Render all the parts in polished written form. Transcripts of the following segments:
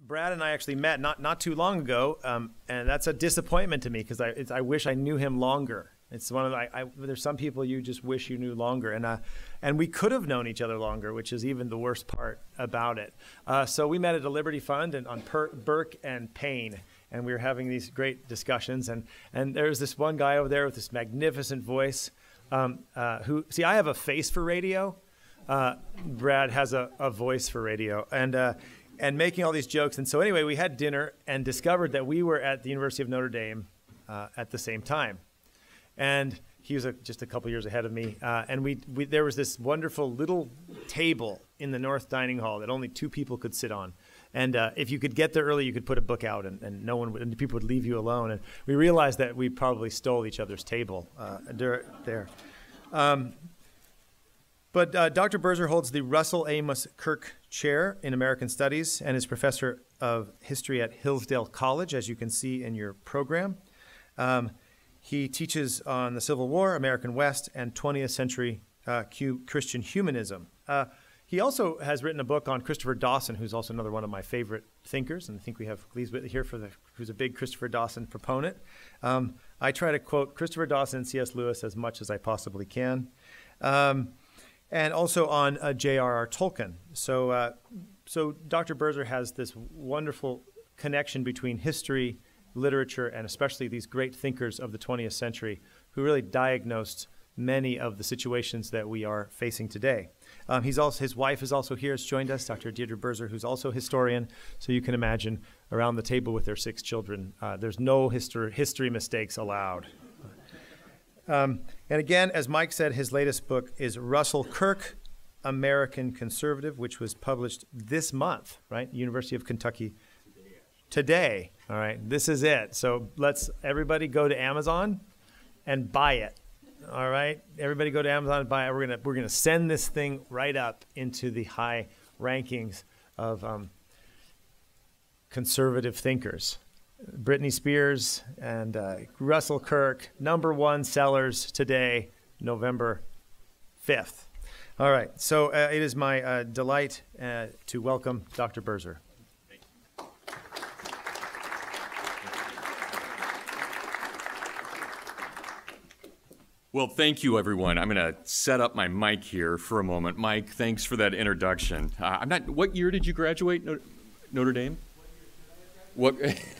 Brad and I actually met not too long ago, and that's a disappointment to me because I wish I knew him longer. It's one of there's some people you just wish you knew longer, and we could have known each other longer, which is even the worst part about it. So we met at a Liberty Fund and on Burke and Payne, and we were having these great discussions. And there was this one guy over there with this magnificent voice. Who see, I have a face for radio. Brad has a voice for radio, and making all these jokes. And so anyway, we had dinner and discovered that we were at the University of Notre Dame at the same time. And he was just a couple years ahead of me. And there was this wonderful little table in the North Dining Hall that only 2 people could sit on. And if you could get there early, you could put a book out, and and people would leave you alone. And we realized that we probably stole each other's table there. But Dr. Birzer holds the Russell Amos Kirk Chair in American Studies and is professor of history at Hillsdale College, as you can see in your program. He teaches on the Civil War, American West, and 20th century Christian humanism. He also has written a book on Christopher Dawson, who's also another one of my favorite thinkers, and I think we have Cleese Whitley here who's a big Christopher Dawson proponent. I try to quote Christopher Dawson and C.S. Lewis as much as I possibly can, and also on J.R.R. Tolkien. So Dr. Birzer has this wonderful connection between history, literature, and especially these great thinkers of the 20th century who really diagnosed many of the situations that we are facing today. His wife is also here, has joined us, Dr. Deirdre Birzer, who's also a historian. So you can imagine around the table with their 6 children, there's no history mistakes allowed. And again, as Mike said, his latest book is Russell Kirk, American Conservative, which was published this month, right? University of Kentucky. Today. All right, this is it. So let's everybody go to Amazon and buy it. All right, everybody go to Amazon and buy it. We're gonna send this thing right up into the high rankings of conservative thinkers. Britney Spears and Russell Kirk, #1 sellers today, November 5th. All right, so it is my delight to welcome Dr. Birzer. Well, thank you, everyone. I'm going to set up my mic here for a moment. Mike, thanks for that introduction. What year did you graduate Notre Dame? What?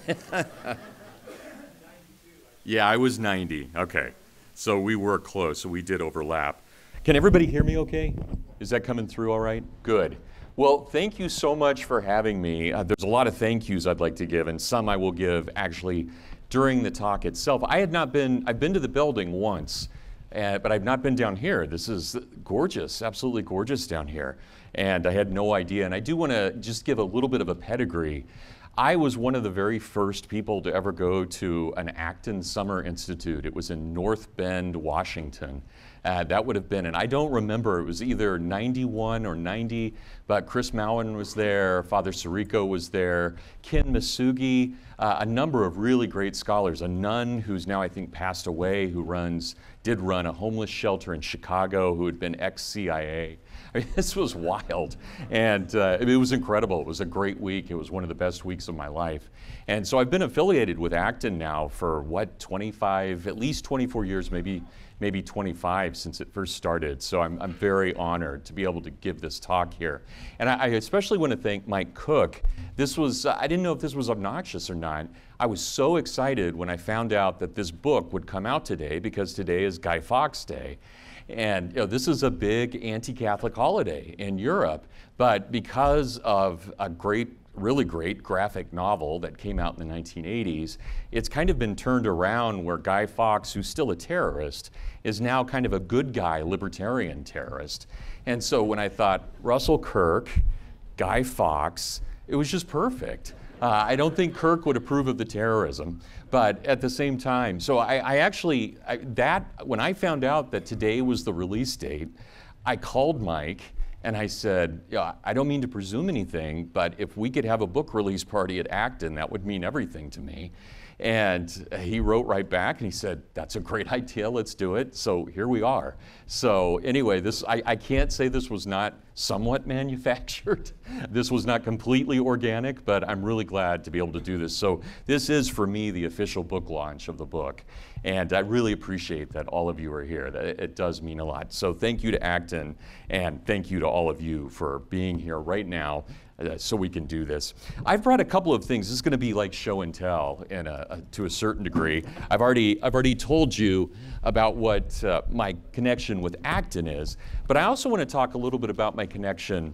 Yeah, I was 90. Okay, so we were close. So we did overlap. Can everybody hear me? Okay, is that coming through? All right. Good. Well, thank you so much for having me. There's a lot of thank yous I'd like to give, and some I will give actually during the talk itself. I've been to the building once. But I've not been down here. This is gorgeous, absolutely gorgeous down here. And I had no idea. And I do want to just give a little bit of a pedigree. I was one of the very first people to ever go to an Acton Summer Institute. It was in North Bend, Washington. That would have been, and I don't remember, it was either 91 or 90, but Chris Mowen was there, Father Sirico was there, Ken Masugi, a number of really great scholars, a nun who's now I think passed away, who did run a homeless shelter in Chicago, who had been ex-CIA. I mean, this was wild, and it was incredible. It was a great week. It was one of the best weeks of my life. And so I've been affiliated with Acton now for, at least 24 years, maybe 25 since it first started. So I'm very honored to be able to give this talk here. And I especially want to thank Mike Cook. This was, I didn't know if this was obnoxious or not. I was so excited when I found out that this book would come out today, because today is Guy Fawkes Day. And this is a big anti-Catholic holiday in Europe, but because of a really great graphic novel that came out in the 1980s, it's kind of been turned around where Guy Fawkes, who's still a terrorist, is now kind of a good guy, libertarian terrorist. And so when I thought Russell Kirk, Guy Fawkes, it was just perfect. I don't think Kirk would approve of the terrorism, but at the same time, so when I found out that today was the release date, I called Mike and I said, I don't mean to presume anything, but if we could have a book release party at Acton, that would mean everything to me. And he wrote right back and he said, that's a great idea, let's do it. So here we are. So anyway, I can't say this was not somewhat manufactured. This was not completely organic, but I'm really glad to be able to do this. So this is, for me, the official book launch of the book. And I really appreciate that all of you are here. It does mean a lot. So thank you to Acton, and thank you to all of you for being here right now so we can do this. I've brought a couple of things. This is going to be like show and tell to a certain degree. I've already told you about what my connection with Acton is, but I also want to talk a little bit about my connection,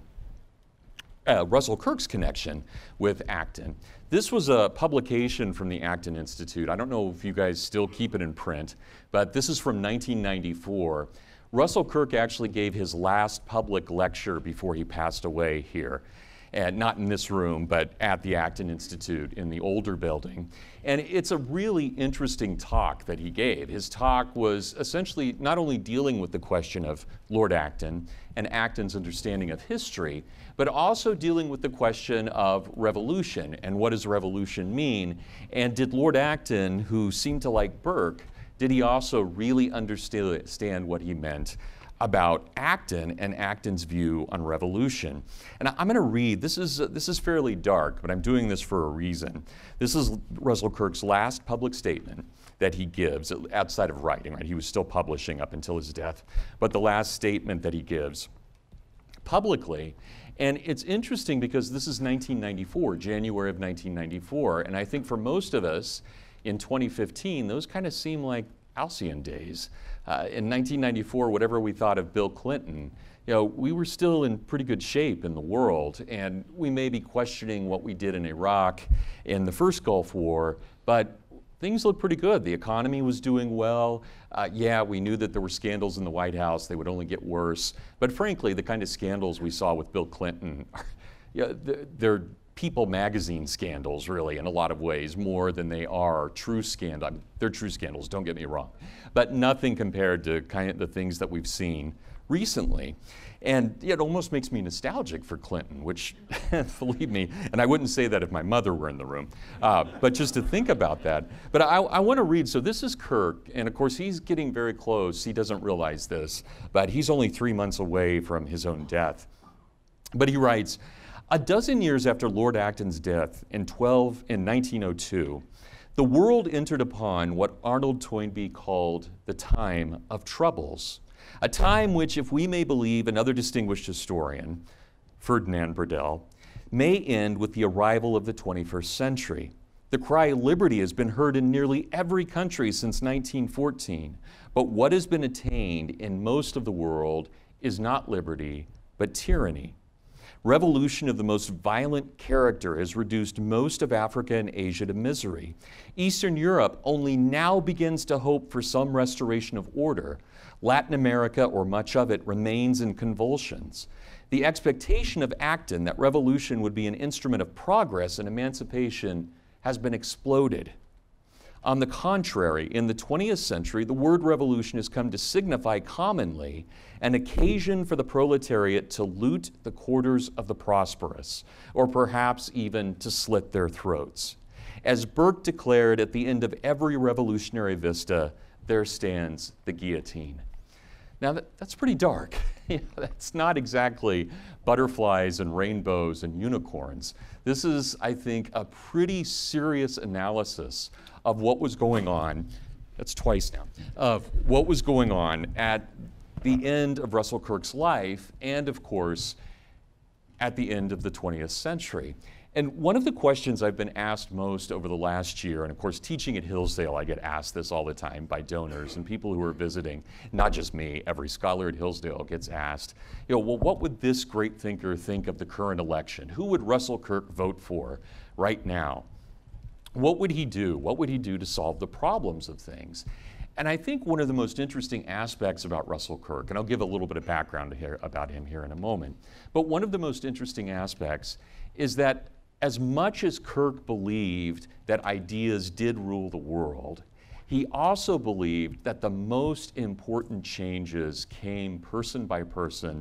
Russell Kirk's connection with Acton. This was a publication from the Acton Institute. I don't know if you guys still keep it in print, but this is from 1994. Russell Kirk actually gave his last public lecture before he passed away here. And not in this room, but at the Acton Institute in the older building. And it's a really interesting talk that he gave. His talk was essentially not only dealing with the question of Lord Acton and Acton's understanding of history, but also dealing with the question of revolution and what does revolution mean? And did Lord Acton, who seemed to like Burke, did he also really understand what he meant about Acton and Acton's view on revolution? And I'm going to read, this is fairly dark, but I'm doing this for a reason. This is Russell Kirk's last public statement that he gives outside of writing, right? He was still publishing up until his death, but the last statement that he gives publicly. And it's interesting because this is 1994, January of 1994, and I think for most of us in 2015, those kind of seem like halcyon days. In 1994, whatever we thought of Bill Clinton, we were still in pretty good shape in the world, and we may be questioning what we did in Iraq in the first Gulf War, but things looked pretty good. The economy was doing well. Yeah, we knew that there were scandals in the White House. They would only get worse. But frankly, the kind of scandals we saw with Bill Clinton, they're People magazine scandals, really, in a lot of ways, more than they are true scandals. They're true scandals, don't get me wrong, but nothing compared to kind of the things that we've seen recently. And it almost makes me nostalgic for Clinton, which, believe me, and I wouldn't say that if my mother were in the room, but just to think about that. But I want to read, so this is Kirk, and of course he's getting very close. He doesn't realize this, but he's only 3 months away from his own death. But he writes, a dozen years after Lord Acton's death in 1902, the world entered upon what Arnold Toynbee called the time of troubles, a time which, if we may believe another distinguished historian, Ferdinand Braudel, may end with the arrival of the 21st century. The cry liberty has been heard in nearly every country since 1914, but what has been attained in most of the world is not liberty, but tyranny. Revolution of the most violent character has reduced most of Africa and Asia to misery. Eastern Europe only now begins to hope for some restoration of order. Latin America, or much of it, remains in convulsions. The expectation of Acton that revolution would be an instrument of progress and emancipation has been exploded. On the contrary, in the 20th century, the word revolution has come to signify commonly an occasion for the proletariat to loot the quarters of the prosperous, or perhaps even to slit their throats. As Burke declared at the end of every revolutionary vista, there stands the guillotine. Now that's pretty dark. That's not exactly butterflies and rainbows and unicorns. This is, I think, a pretty serious analysis of what was going on, that's twice now, of what was going on at the end of Russell Kirk's life and, of course, at the end of the 20th century. And one of the questions I've been asked most over the last year, and of course teaching at Hillsdale, I get asked this all the time by donors and people who are visiting, not just me, every scholar at Hillsdale gets asked, well, what would this great thinker think of the current election? Who would Russell Kirk vote for right now? What would he do? What would he do to solve the problems of things? And I think one of the most interesting aspects about Russell Kirk, and I'll give a little bit of background here about him here in a moment, but one of the most interesting aspects is that as much as Kirk believed that ideas did rule the world, he also believed that the most important changes came person by person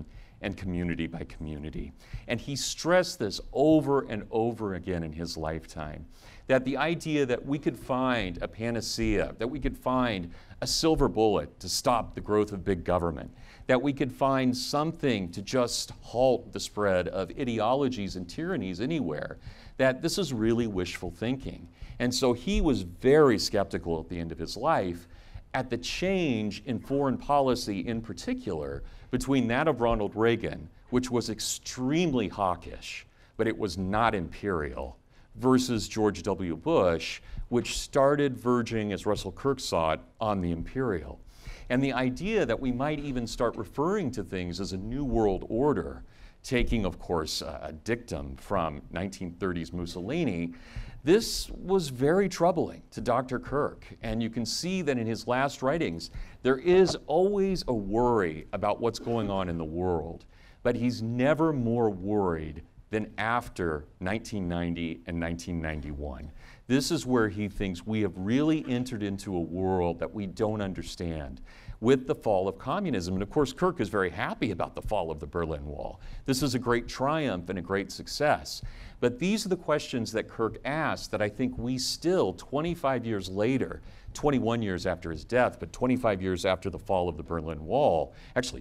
and community by community. And he stressed this over and over again in his lifetime, that the idea that we could find a panacea, that we could find a silver bullet to stop the growth of big government, that we could find something to just halt the spread of ideologies and tyrannies anywhere, that this is really wishful thinking. And so he was very skeptical at the end of his life at the change in foreign policy in particular between that of Ronald Reagan, which was extremely hawkish, but it was not imperial, versus George W. Bush, which started verging, as Russell Kirk saw it, on the imperial. And the idea that we might even start referring to things as a new world order, taking, of course, a dictum from 1930s Mussolini, this was very troubling to Dr. Kirk. And you can see that in his last writings, there is always a worry about what's going on in the world, but he's never more worried than after 1990 and 1991. This is where he thinks we have really entered into a world that we don't understand with the fall of communism. And of course, Kirk is very happy about the fall of the Berlin Wall. This is a great triumph and a great success. But these are the questions that Kirk asked that I think we still, 25 years later, 21 years after his death, but 25 years after the fall of the Berlin Wall, actually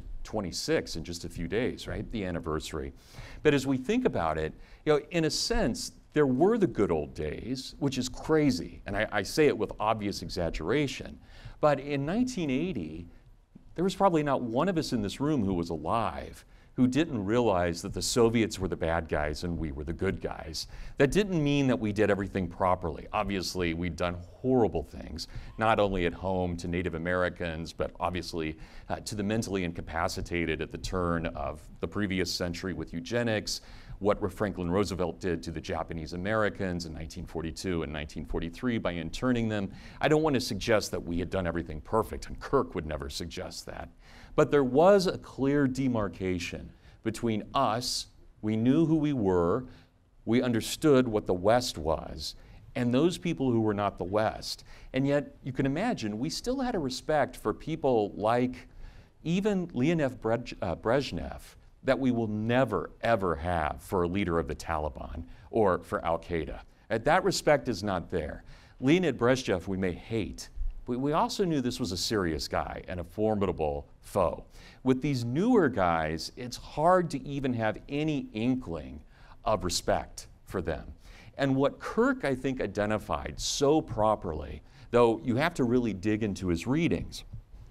26 in just a few days, right, the anniversary. But as we think about it, in a sense, there were the good old days, which is crazy, and I say it with obvious exaggeration. But in 1980, there was probably not one of us in this room who was alive who didn't realize that the Soviets were the bad guys and we were the good guys. That didn't mean that we did everything properly. Obviously, we'd done horrible things, not only at home to Native Americans, but obviously to the mentally incapacitated at the turn of the previous century with eugenics, what Franklin Roosevelt did to the Japanese Americans in 1942 and 1943 by interning them. I don't want to suggest that we had done everything perfect, and Kirk would never suggest that. But there was a clear demarcation between us, we knew who we were, we understood what the West was, and those people who were not the West. And yet, you can imagine, we still had a respect for people like even Leonid Brezhnev, that we will never, ever have for a leader of the Taliban or for Al-Qaeda. That respect is not there. Leonid Brezhnev we may hate, but we also knew this was a serious guy and a formidable foe. With these newer guys, it's hard to even have any inkling of respect for them. And what Kirk, I think, identified so properly, though you have to really dig into his readings,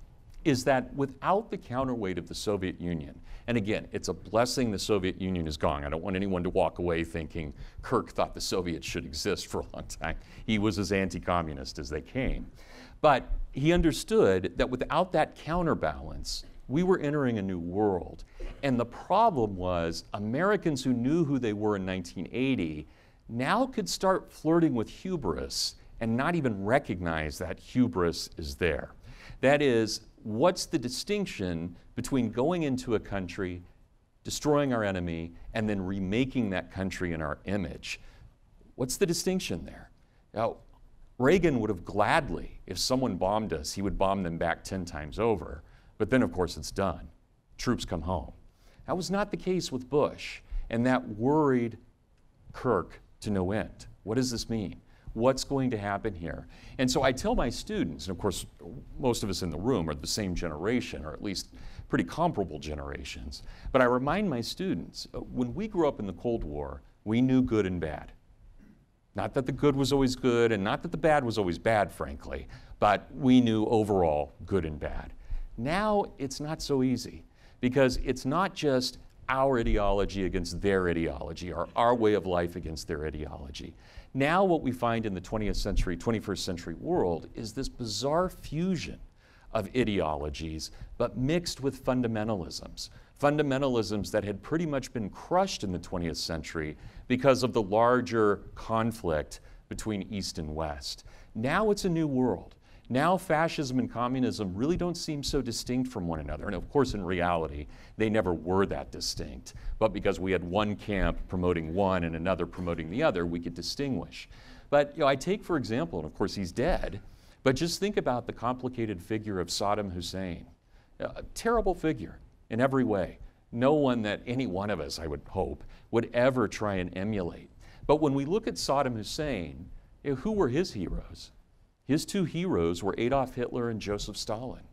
is that without the counterweight of the Soviet Union, and again, it's a blessing the Soviet Union is gone. I don't want anyone to walk away thinking Kirk thought the Soviets should exist for a long time. He was as anti-communist as they came. But he understood that without that counterbalance, we were entering a new world. And the problem was Americans who knew who they were in 1980 now could start flirting with hubris and not even recognize that hubris is there. That is, what's the distinction between going into a country, destroying our enemy, and then remaking that country in our image? What's the distinction there? Now, Reagan would have gladly, if someone bombed us, he would bomb them back 10 times over. But then, of course, it's done. Troops come home. That was not the case with Bush, and that worried Kirk to no end. What does this mean? What's going to happen here? And so I tell my students, and of course, most of us in the room are the same generation, or at least pretty comparable generations, but I remind my students, when we grew up in the Cold War, we knew good and bad. Not that the good was always good, and not that the bad was always bad, frankly, but we knew overall good and bad. Now, it's not so easy, because it's not just our ideology against their ideology, or our way of life against their ideology. Now what we find in the 20th century, 21st century world is this bizarre fusion of ideologies, but mixed with fundamentalisms. Fundamentalisms that had pretty much been crushed in the 20th century because of the larger conflict between East and West. Now it's a new world. Now fascism and communism really don't seem so distinct from one another. And of course, in reality, they never were that distinct. But because we had one camp promoting one and another promoting the other, we could distinguish. But I take, for example, and of course he's dead, but just think about the complicated figure of Saddam Hussein. A terrible figure in every way. no one that any one of us, I would hope, would ever try and emulate. But when we look at Saddam Hussein, who were his heroes? His two heroes were Adolf Hitler and Joseph Stalin.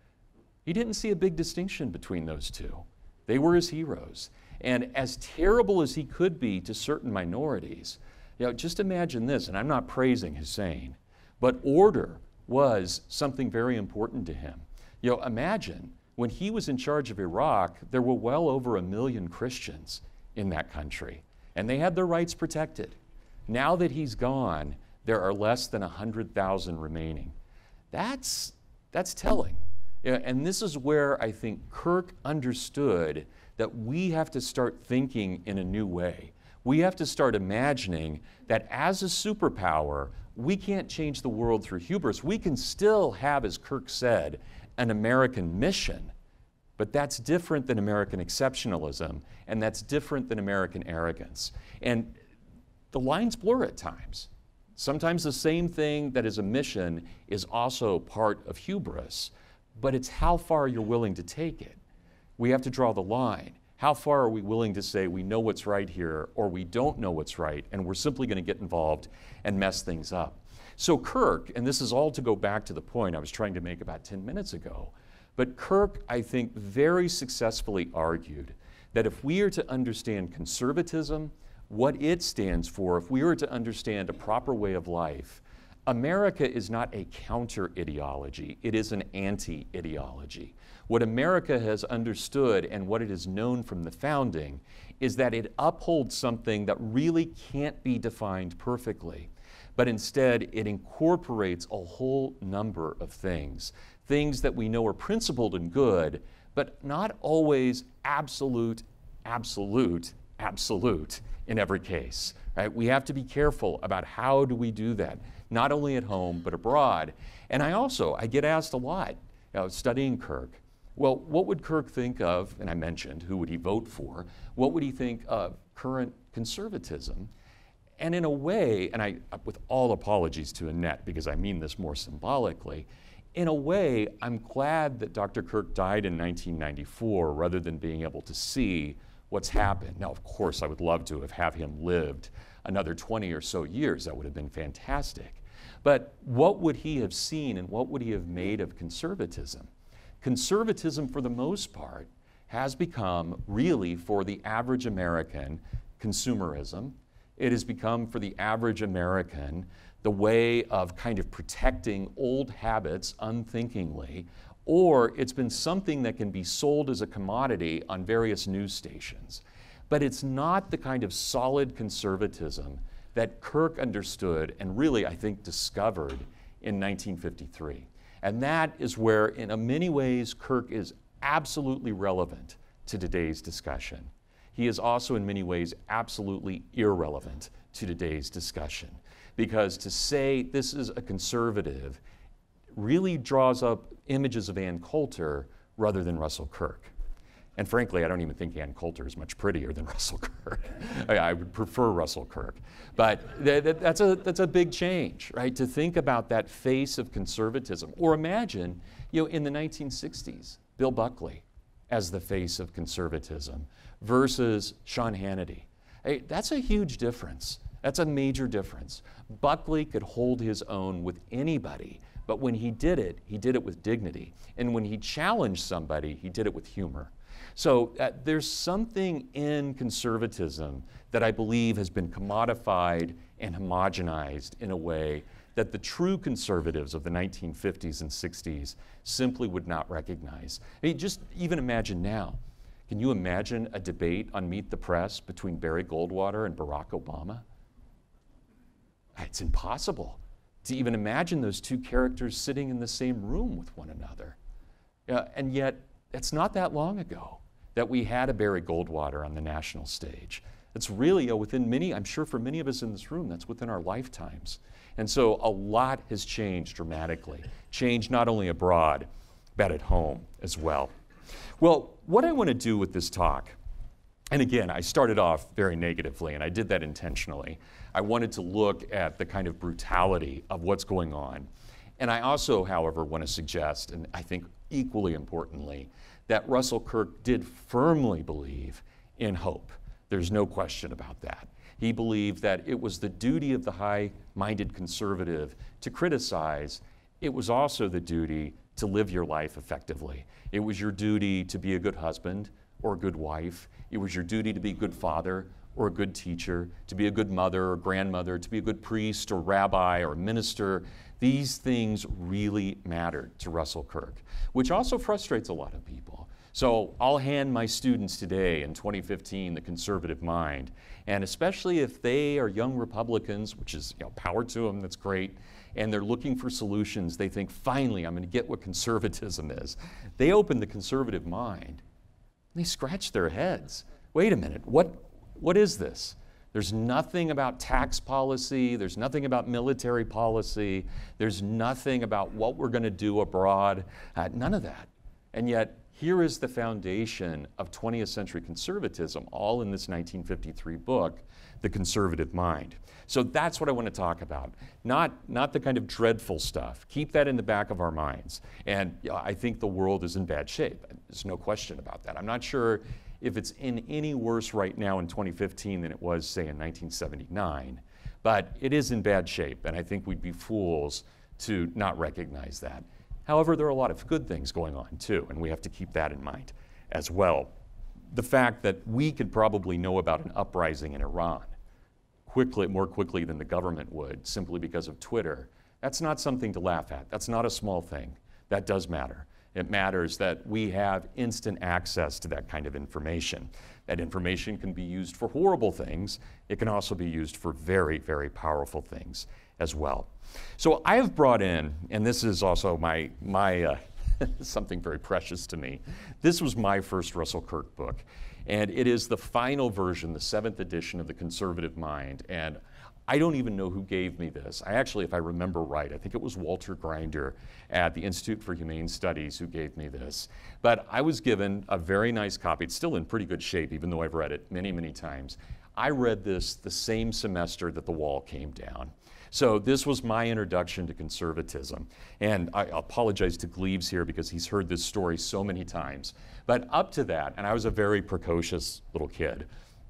He didn't see a big distinction between those two. They were his heroes. And as terrible as he could be to certain minorities, just imagine this, and I'm not praising Hussein, but order was something very important to him. Imagine when he was in charge of Iraq, there were well over 1 million Christians in that country, and they had their rights protected. Now that he's gone, there are less than 100,000 remaining. That's telling. And this is where I think Kirk understood that we have to start thinking in a new way. We have to start imagining that as a superpower, we can't change the world through hubris. We can still have, as Kirk said, an American mission, but that's different than American exceptionalism, and that's different than American arrogance. And the lines blur at times. Sometimes the same thing that is a mission is also part of hubris, but it's how far you're willing to take it. We have to draw the line. How far are we willing to say we know what's right here, or we don't know what's right, and we're simply going to get involved and mess things up? So Kirk, and this is all to go back to the point I was trying to make about 10 minutes ago, but Kirk, I think, very successfully argued that if we are to understand conservatism, what it stands for, if we were to understand a proper way of life, America is not a counter-ideology, it is an anti-ideology. What America has understood and what it is known from the founding is that it upholds something that really can't be defined perfectly, but instead it incorporates a whole number of things that we know are principled and good, but not always absolute in every case. Right? We have to be careful about how do we do that, not only at home, but abroad. And I get asked a lot, studying Kirk, well, what would Kirk think of, and I mentioned who would he vote for, what would he think of current conservatism? And in a way, and with all apologies to Annette, because I mean this more symbolically, in a way, I'm glad that Dr. Kirk died in 1994 rather than being able to see what's happened. Now, of course, I would love to have him lived another 20 or so years. That would have been fantastic. But what would he have seen and what would he have made of conservatism? Conservatism, for the most part, has become really, for the average American, consumerism. It has become, for the average American, the way of kind of protecting old habits unthinkingly, or it's been something that can be sold as a commodity on various news stations. But it's not the kind of solid conservatism that Kirk understood and really, I think, discovered in 1953. And that is where, in many ways, Kirk is absolutely relevant to today's discussion. He is also, in many ways, absolutely irrelevant to today's discussion. Because to say this is a conservative really draws up images of Ann Coulter rather than Russell Kirk. And frankly, I don't even think Ann Coulter is much prettier than Russell Kirk. I would prefer Russell Kirk. But that's a big change, right? To think about that face of conservatism. Or imagine, in the 1960s, Bill Buckley as the face of conservatism versus Sean Hannity. That's a huge difference. That's a major difference. Buckley could hold his own with anybody, but when he did it with dignity. And when he challenged somebody, he did it with humor. So there's something in conservatism that I believe has been commodified and homogenized in a way that the true conservatives of the 1950s and 60s simply would not recognize. Just even imagine now. Can you imagine a debate on Meet the Press between Barry Goldwater and Barack Obama? It's impossible to even imagine those two characters sitting in the same room with one another. And yet, it's not that long ago that we had a Barry Goldwater on the national stage. It's really within I'm sure for many of us in this room, that's within our lifetimes. And so a lot has changed dramatically. Changed not only abroad, but at home as well. Well, what I want to do with this talk, and again, I started off very negatively, and I did that intentionally. I wanted to look at the kind of brutality of what's going on. And I also, however, want to suggest, and I think equally importantly, that Russell Kirk did firmly believe in hope. There's no question about that. He believed that it was the duty of the high-minded conservative to criticize. It was also the duty to live your life effectively. It was your duty to be a good husband or a good wife. It was your duty to be a good father or a good teacher, to be a good mother or grandmother, to be a good priest or rabbi or minister. These things really mattered to Russell Kirk, which also frustrates a lot of people. So I'll hand my students today in 2015 the conservative mind, and especially if they are young Republicans, which is power to them, that's great, and they're looking for solutions, they think, finally, I'm going to get what conservatism is. They open the conservative mind, and they scratch their heads. Wait a minute, what is this? There's nothing about tax policy, there's nothing about military policy, there's nothing about what we're going to do abroad, none of that. And yet, here is the foundation of 20th century conservatism, all in this 1953 book, The Conservative Mind. So that's what I want to talk about, not the kind of dreadful stuff. Keep that in the back of our minds. And I think the world is in bad shape. There's no question about that. I'm not sure if it's in any worse right now in 2015 than it was, say, in 1979, but it is in bad shape, and I think we'd be fools to not recognize that. However, there are a lot of good things going on too, and we have to keep that in mind as well. The fact that we could probably know about an uprising in Iran more quickly than the government would, simply because of Twitter, that's not something to laugh at. That's not a small thing. That does matter. It matters that we have instant access to that kind of information. That information can be used for horrible things. It can also be used for very, very powerful things as well. So I have brought in, and this is also my something very precious to me. This was my first Russell Kirk book, and it is the final version, the 7th edition of The Conservative Mind. And I don't even know who gave me this. I actually, if I remember right, I think it was Walter Grinder at the Institute for Humane Studies who gave me this. But I was given a very nice copy. It's still in pretty good shape, even though I've read it many, many times. I read this the same semester that the wall came down. So this was my introduction to conservatism. And I apologize to Gleaves here because he's heard this story so many times. But up to that, and I was a very precocious little kid,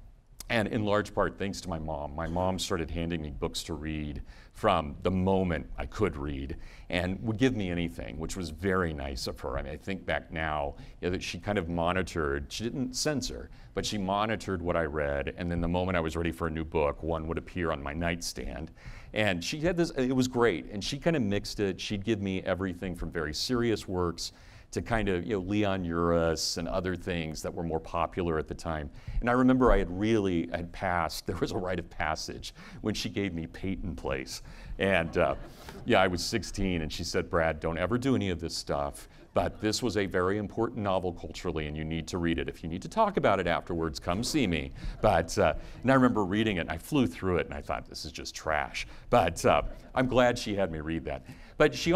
and in large part thanks to my mom. My mom started handing me books to read from the moment I could read and would give me anything, which was very nice of her. I mean, I think back now that she kind of monitored, she didn't censor, but she monitored what I read, and then the moment I was ready for a new book, one would appear on my nightstand. And she had this, it was great, and she kind of mixed it. She'd give me everything from very serious works to kind of, Leon Uris and other things that were more popular at the time. And I remember I had passed, there was a rite of passage when she gave me Peyton Place. And I was 16, and she said, Brad, don't ever do any of this stuff, but this was a very important novel culturally, and you need to read it. If you need to talk about it afterwards, come see me. But, and I remember reading it, and I flew through it, and I thought, this is just trash. But I'm glad she had me read that. But she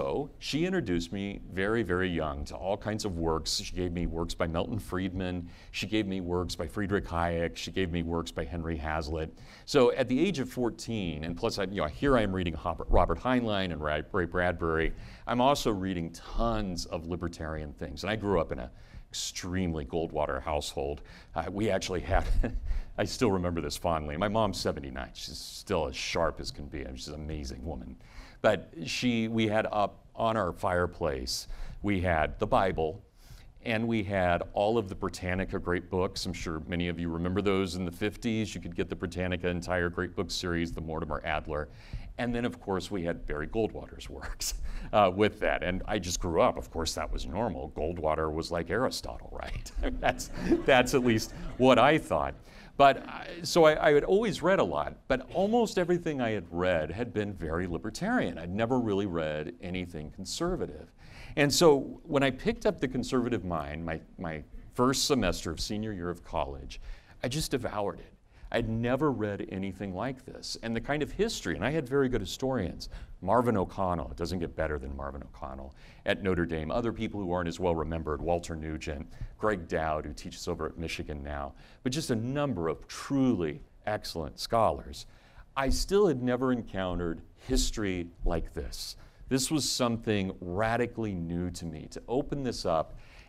introduced me very, very young to all kinds of works. She gave me works by Milton Friedman. She gave me works by Friedrich Hayek. She gave me works by Henry Hazlitt. So at the age of 14, and plus here I am reading Robert Heinlein and Ray Bradbury. I'm also reading tons of libertarian things. And I grew up in an extremely Goldwater household. We actually had, I still remember this fondly. My mom's 79. She's still as sharp as can be. She's an amazing woman. But we had up on our fireplace, we had the Bible, and we had all of the Britannica great books. I'm sure many of you remember those in the 50s. You could get the Britannica entire great book series, the Mortimer Adler. And then, of course, we had Barry Goldwater's works with that. And I just grew up, of course, that was normal. Goldwater was like Aristotle, right? That's at least what I thought. But so I had always read a lot, but almost everything I had read had been very libertarian. I'd never really read anything conservative. And so when I picked up The Conservative Mind, my first semester of senior year of college, I just devoured it. I'd never read anything like this. And the kind of history, and I had very good historians. Marvin O'Connell, it doesn't get better than Marvin O'Connell at Notre Dame. Other people who aren't as well remembered, Walter Nugent, Greg Dowd, who teaches over at Michigan now, but just a number of truly excellent scholars. I still had never encountered history like this. This was something radically new to me, to open this up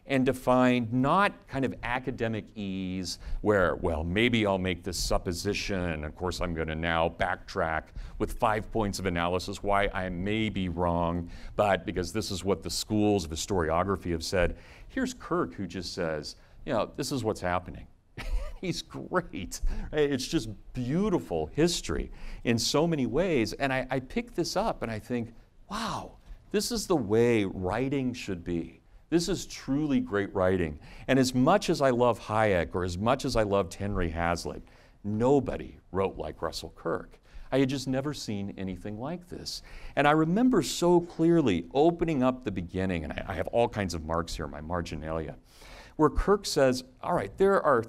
and to find not kind of academic ease where, well, maybe I'll make this supposition. Of course, I'm going to now backtrack with 5 points of analysis why I may be wrong, but because this is what the schools of historiography have said. Here's Kirk, who just says, this is what's happening. He's great. It's just beautiful history in so many ways. And I pick this up and I think, wow, this is the way writing should be. This is truly great writing. And as much as I love Hayek or as much as I loved Henry Hazlitt, nobody wrote like Russell Kirk. I had just never seen anything like this. And I remember so clearly opening up the beginning, and I have all kinds of marks here, my marginalia, where Kirk says, all right, there are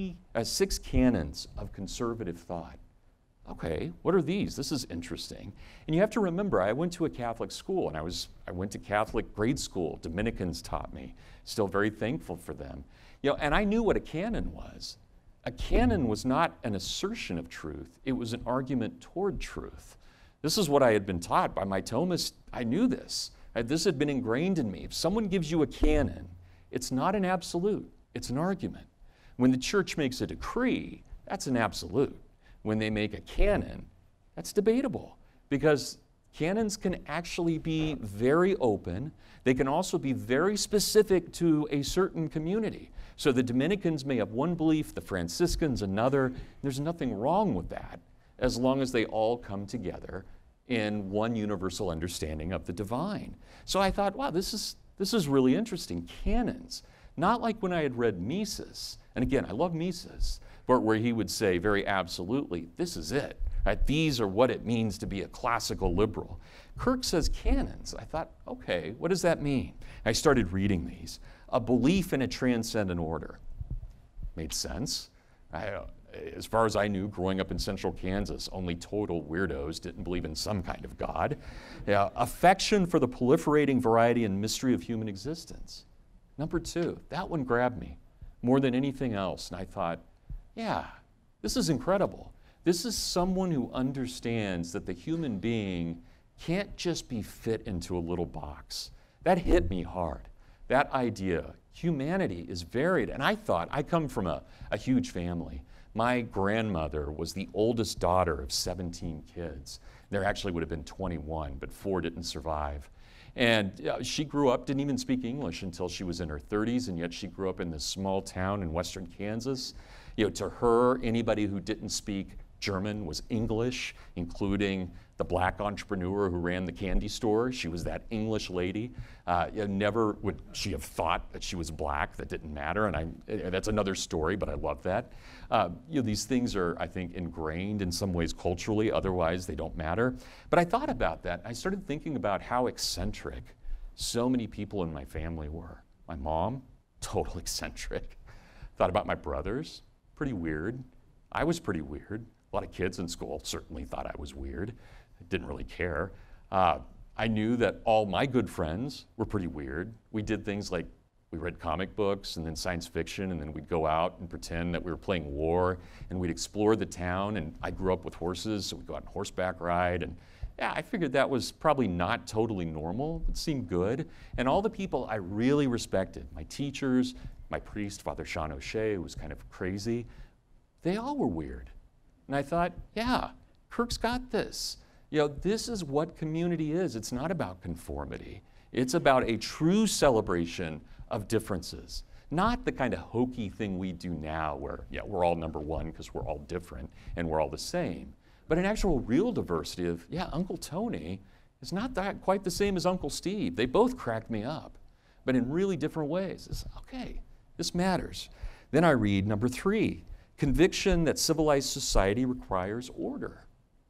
6 canons of conservative thought. Okay, what are these? This is interesting. And you have to remember, I went to a Catholic school, and I went to Catholic grade school. Dominicans taught me. Still very thankful for them. And I knew what a canon was. A canon was not an assertion of truth. It was an argument toward truth. This is what I had been taught by my Thomist. I knew this. This had been ingrained in me. If someone gives you a canon, it's not an absolute, it's an argument. When the church makes a decree, that's an absolute. When they make a canon, that's debatable, because canons can actually be very open. They can also be very specific to a certain community. So the Dominicans may have one belief, the Franciscans another. There's nothing wrong with that, as long as they all come together in one universal understanding of the divine. So I thought, wow, this is really interesting. Canons, not like when I had read Mises, and again, I love Mises, but where he would say very absolutely, this is it. Right? These are what it means to be a classical liberal. Kirk says canons. I thought, okay, what does that mean? I started reading these. A belief in a transcendent order. Made sense. As far as I knew, growing up in central Kansas, only total weirdos didn't believe in some kind of God. Affection for the proliferating variety and mystery of human existence. Number 2, that one grabbed me more than anything else. And I thought, yeah, this is incredible. This is someone who understands that the human being can't just be fit into a little box. That hit me hard. That idea, humanity is varied. And I thought, I come from a huge family. My grandmother was the oldest daughter of 17 kids. There actually would have been 21, but 4 didn't survive. And she grew up, didn't even speak English until she was in her 30s, and yet she grew up in this small town in western Kansas. To her, anybody who didn't speak German was English, including the black entrepreneur who ran the candy store. She was that English lady. Never would she have thought that she was black. That didn't matter, and that's another story, but I love that. These things are, I think, ingrained in some ways culturally, otherwise they don't matter. But I thought about that. I started thinking about how eccentric so many people in my family were. My mom, total eccentric. Thought about my brothers, pretty weird. I was pretty weird. A lot of kids in school certainly thought I was weird. I didn't really care. I knew that all my good friends were pretty weird. We did things like we read comic books and then science fiction, and then we'd go out and pretend that we were playing war, and we'd explore the town. And I grew up with horses, so we'd go out on horseback ride. And yeah, I figured that was probably not totally normal. It seemed good. And all the people I really respected, my teachers, my priest, Father Sean O'Shea, who was kind of crazy, they all were weird. And I thought, yeah, Kirk's got this. This is what community is. It's not about conformity. It's about a true celebration of differences. Not the kind of hokey thing we do now where, we're all number one because we're all different and we're all the same. But an actual real diversity of, Uncle Tony is not that quite the same as Uncle Steve. They both cracked me up, but in really different ways. It's, okay, this matters. Then I read number 3, conviction that civilized society requires order.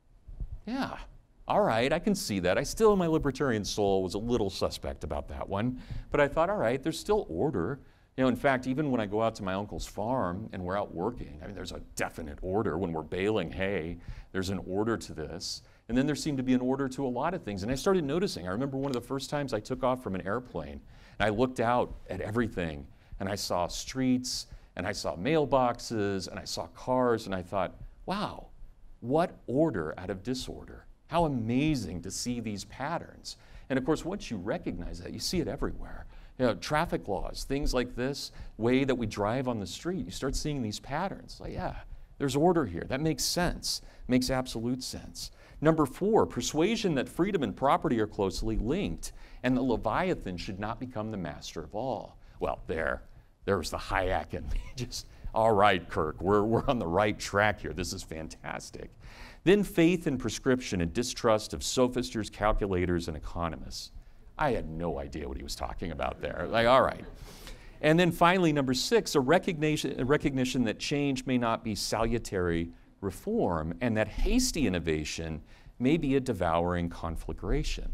Yeah, all right, I can see that. I still, in my libertarian soul, was a little suspect about that one. But I thought, all right, there's still order. In fact, even when I go out to my uncle's farm and we're out working, there's a definite order. When we're baling hay, there's an order to this. And then there seemed to be an order to a lot of things. And I started noticing. I remember one of the first times I took off from an airplane, and I looked out at everything, and I saw streets, and I saw mailboxes, and I saw cars, and I thought, wow, what order out of disorder? How amazing to see these patterns. And of course, once you recognize that, you see it everywhere. Traffic laws, things like this, way that we drive on the street. You start seeing these patterns. Like, yeah, there's order here. That makes sense, makes absolute sense. Number 4, persuasion that freedom and property are closely linked and the Leviathan should not become the master of all. Well, there's the Hayekian. Just, all right, Kirk, we're on the right track here. This is fantastic. Then faith in prescription and distrust of sophisters, calculators, and economists. I had no idea what he was talking about there. Like, all right. And then finally, number 6, a recognition that change may not be salutary reform and that hasty innovation may be a devouring conflagration.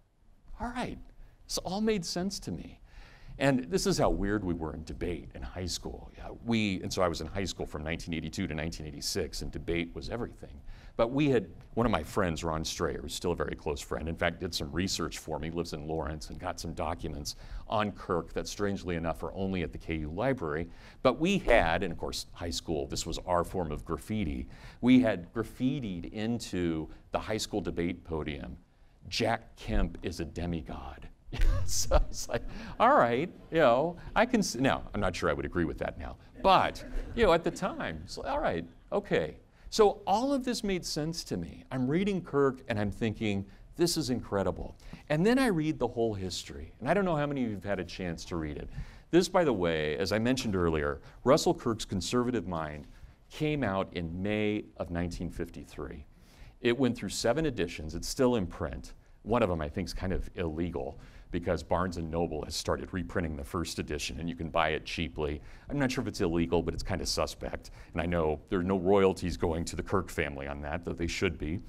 All right, this all made sense to me. And this is how weird we were in debate in high school. And so I was in high school from 1982 to 1986, and debate was everything. But we had, one of my friends, Ron Strayer, who's still a very close friend, in fact, did some research for me, lives in Lawrence, and got some documents on Kirk that, strangely enough, are only at the KU library. But we had, and of course, high school, this was our form of graffiti, we had graffitied into the high school debate podium, Jack Kemp is a demigod. So it's like, all right, I can see, now, I'm not sure I would agree with that now, but, at the time, it's like, all right, okay. So all of this made sense to me. I'm reading Kirk and I'm thinking, this is incredible. And then I read the whole history, and I don't know how many of you have had a chance to read it. This, by the way, as I mentioned earlier, Russell Kirk's Conservative Mind came out in May of 1953. It went through 7 editions. It's still in print. One of them, I think, is kind of illegal because Barnes & Noble has started reprinting the first edition and you can buy it cheaply. I'm not sure if it's illegal, but it's kind of suspect. And I know there are no royalties going to the Kirk family on that, though they should be.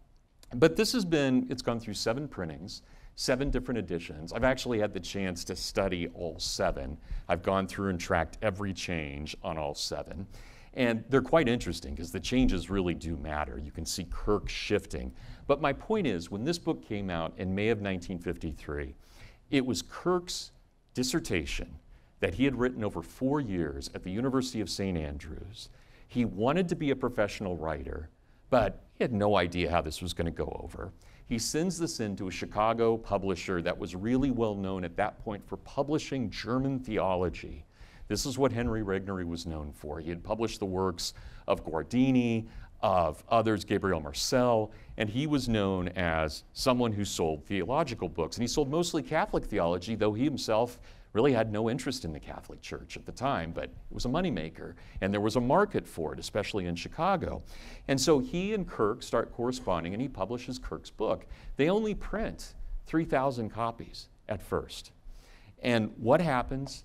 But this it's gone through 7 printings, 7 different editions. I've actually had the chance to study all 7. I've gone through and tracked every change on all 7. And they're quite interesting because the changes really do matter. You can see Kirk shifting. But my point is, when this book came out in May of 1953, it was Kirk's dissertation that he had written over 4 years at the University of St. Andrews. He wanted to be a professional writer, but he had no idea how this was going to go over. He sends this in to a Chicago publisher that was really well known at that point for publishing German theology. This is what Henry Regnery was known for. He had published the works of Guardini, of others, Gabriel Marcel, and he was known as someone who sold theological books. And he sold mostly Catholic theology, though he himself really had no interest in the Catholic Church at the time, but it was a moneymaker, and there was a market for it, especially in Chicago. And so he and Kirk start corresponding, and he publishes Kirk's book. They only print 3,000 copies at first. And what happens?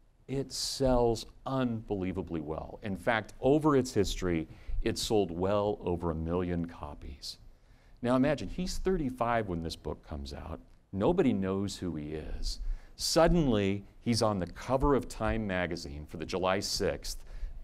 It sells unbelievably well. In fact, over its history, it sold well over 1 million copies. Now imagine, he's 35 when this book comes out. Nobody knows who he is. Suddenly, he's on the cover of Time magazine for the July 6th,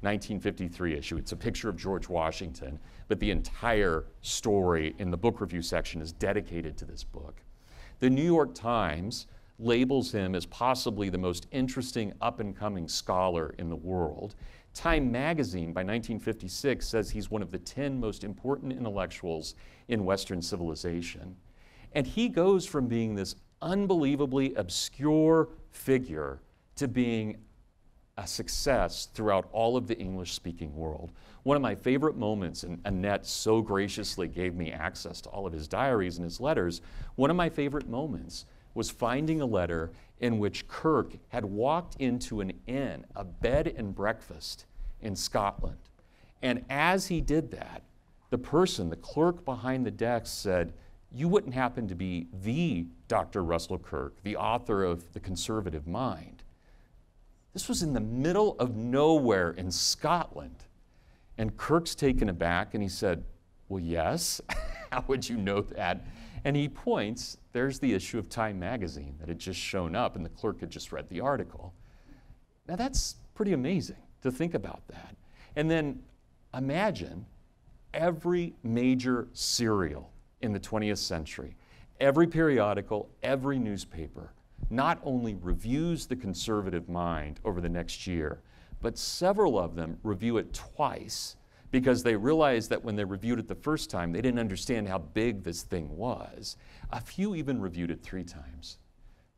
1953 issue. It's a picture of George Washington, but the entire story in the book review section is dedicated to this book. The New York Times labels him as possibly the most interesting up-and-coming scholar in the world. Time magazine by 1956 says he's one of the 10 most important intellectuals in Western civilization. And he goes from being this unbelievably obscure figure to being a success throughout all of the English-speaking world. One of my favorite moments, and Annette so graciously gave me access to all of his diaries and his letters, one of my favorite moments was finding a letter in which Kirk had walked into an inn, a bed and breakfast in Scotland. And as he did that, the clerk behind the desk said, "You wouldn't happen to be the Dr. Russell Kirk, the author of The Conservative Mind." This was in the middle of nowhere in Scotland. And Kirk's taken aback and he said, "Well, yes, how would you know that?" And he points, there's the issue of Time magazine that had just shown up and the clerk had just read the article. Now that's pretty amazing to think about that. And then imagine every major serial in the 20th century, every periodical, every newspaper, not only reviews The Conservative Mind over the next year, but several of them review it twice because they realized that when they reviewed it the first time, they didn't understand how big this thing was. A few even reviewed it 3 times.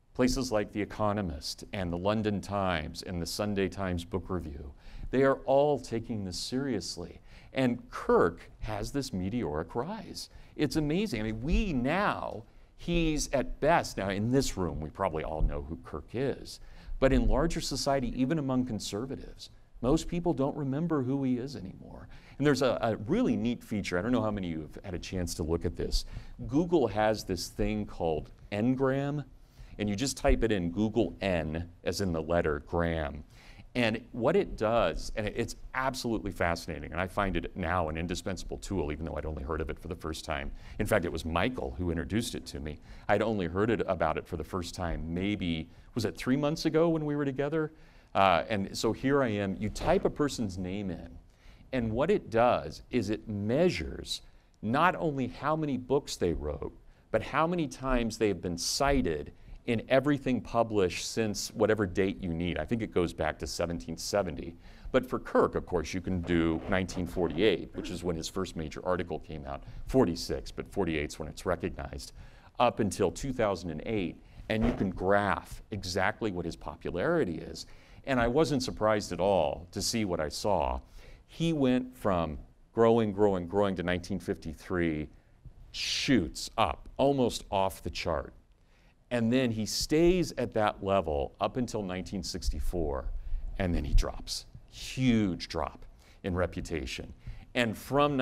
Places like The Economist and the London Times and the Sunday Times Book Review, they are all taking this seriously. And Kirk has this meteoric rise. It's amazing. I mean, he's at best, now in this room, we probably all know who Kirk is, but in larger society, even among conservatives, most people don't remember who he is anymore. And there's a really neat feature. I don't know how many of you have had a chance to look at this. Google has this thing called Ngram, and you just type it in, Google N, as in the letter gram. And what it does, and it's absolutely fascinating, and I find it now an indispensable tool, even though I'd only heard of it for the first time. In fact, it was Michael who introduced it to me. I'd only heard about it for the first time maybe, was it 3 months ago when we were together? And so here I am. You type a person's name in, and what it does is it measures not only how many books they wrote, but how many times they have been cited in everything published since whatever date you need. I think it goes back to 1770. But for Kirk, of course, you can do 1948, which is when his first major article came out, 46, but 48 is when it's recognized, up until 2008. And you can graph exactly what his popularity is. And I wasn't surprised at all to see what I saw. He went from growing to 1953, shoots up, almost off the chart. And then he stays at that level up until 1964, and then he drops. Huge drop in reputation. And from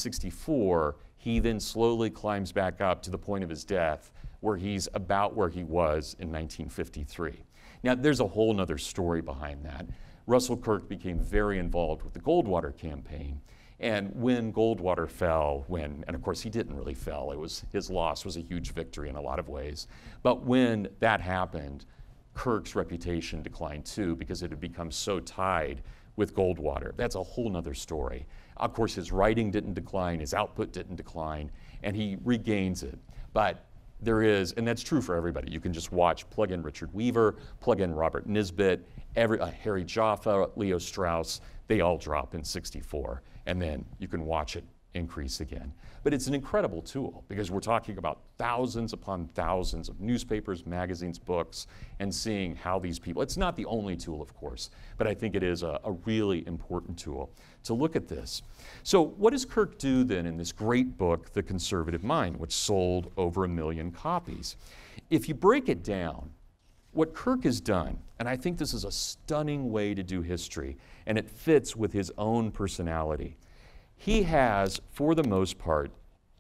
1964, he then slowly climbs back up to the point of his death, where he's about where he was in 1953. Now, there's a whole nother story behind that. Russell Kirk became very involved with the Goldwater campaign. And when Goldwater fell, and of course he didn't really fall, his loss was a huge victory in a lot of ways. But when that happened, Kirk's reputation declined too, because it had become so tied with Goldwater. That's a whole nother story. Of course, his writing didn't decline, his output didn't decline, and he regains it. But there is, and that's true for everybody. You can just plug in Richard Weaver, plug in Robert Nisbet, Harry Jaffa, Leo Strauss, they all drop in 64. And then you can watch it increase again. But it's an incredible tool, because we're talking about thousands upon thousands of newspapers, magazines, books, and seeing how these people, it's not the only tool, of course, but I think it is a really important tool to look at this. So what does Kirk do then in this great book, The Conservative Mind, which sold over 1 million copies? If you break it down, what Kirk has done, and I think this is a stunning way to do history, and it fits with his own personality. He has, for the most part,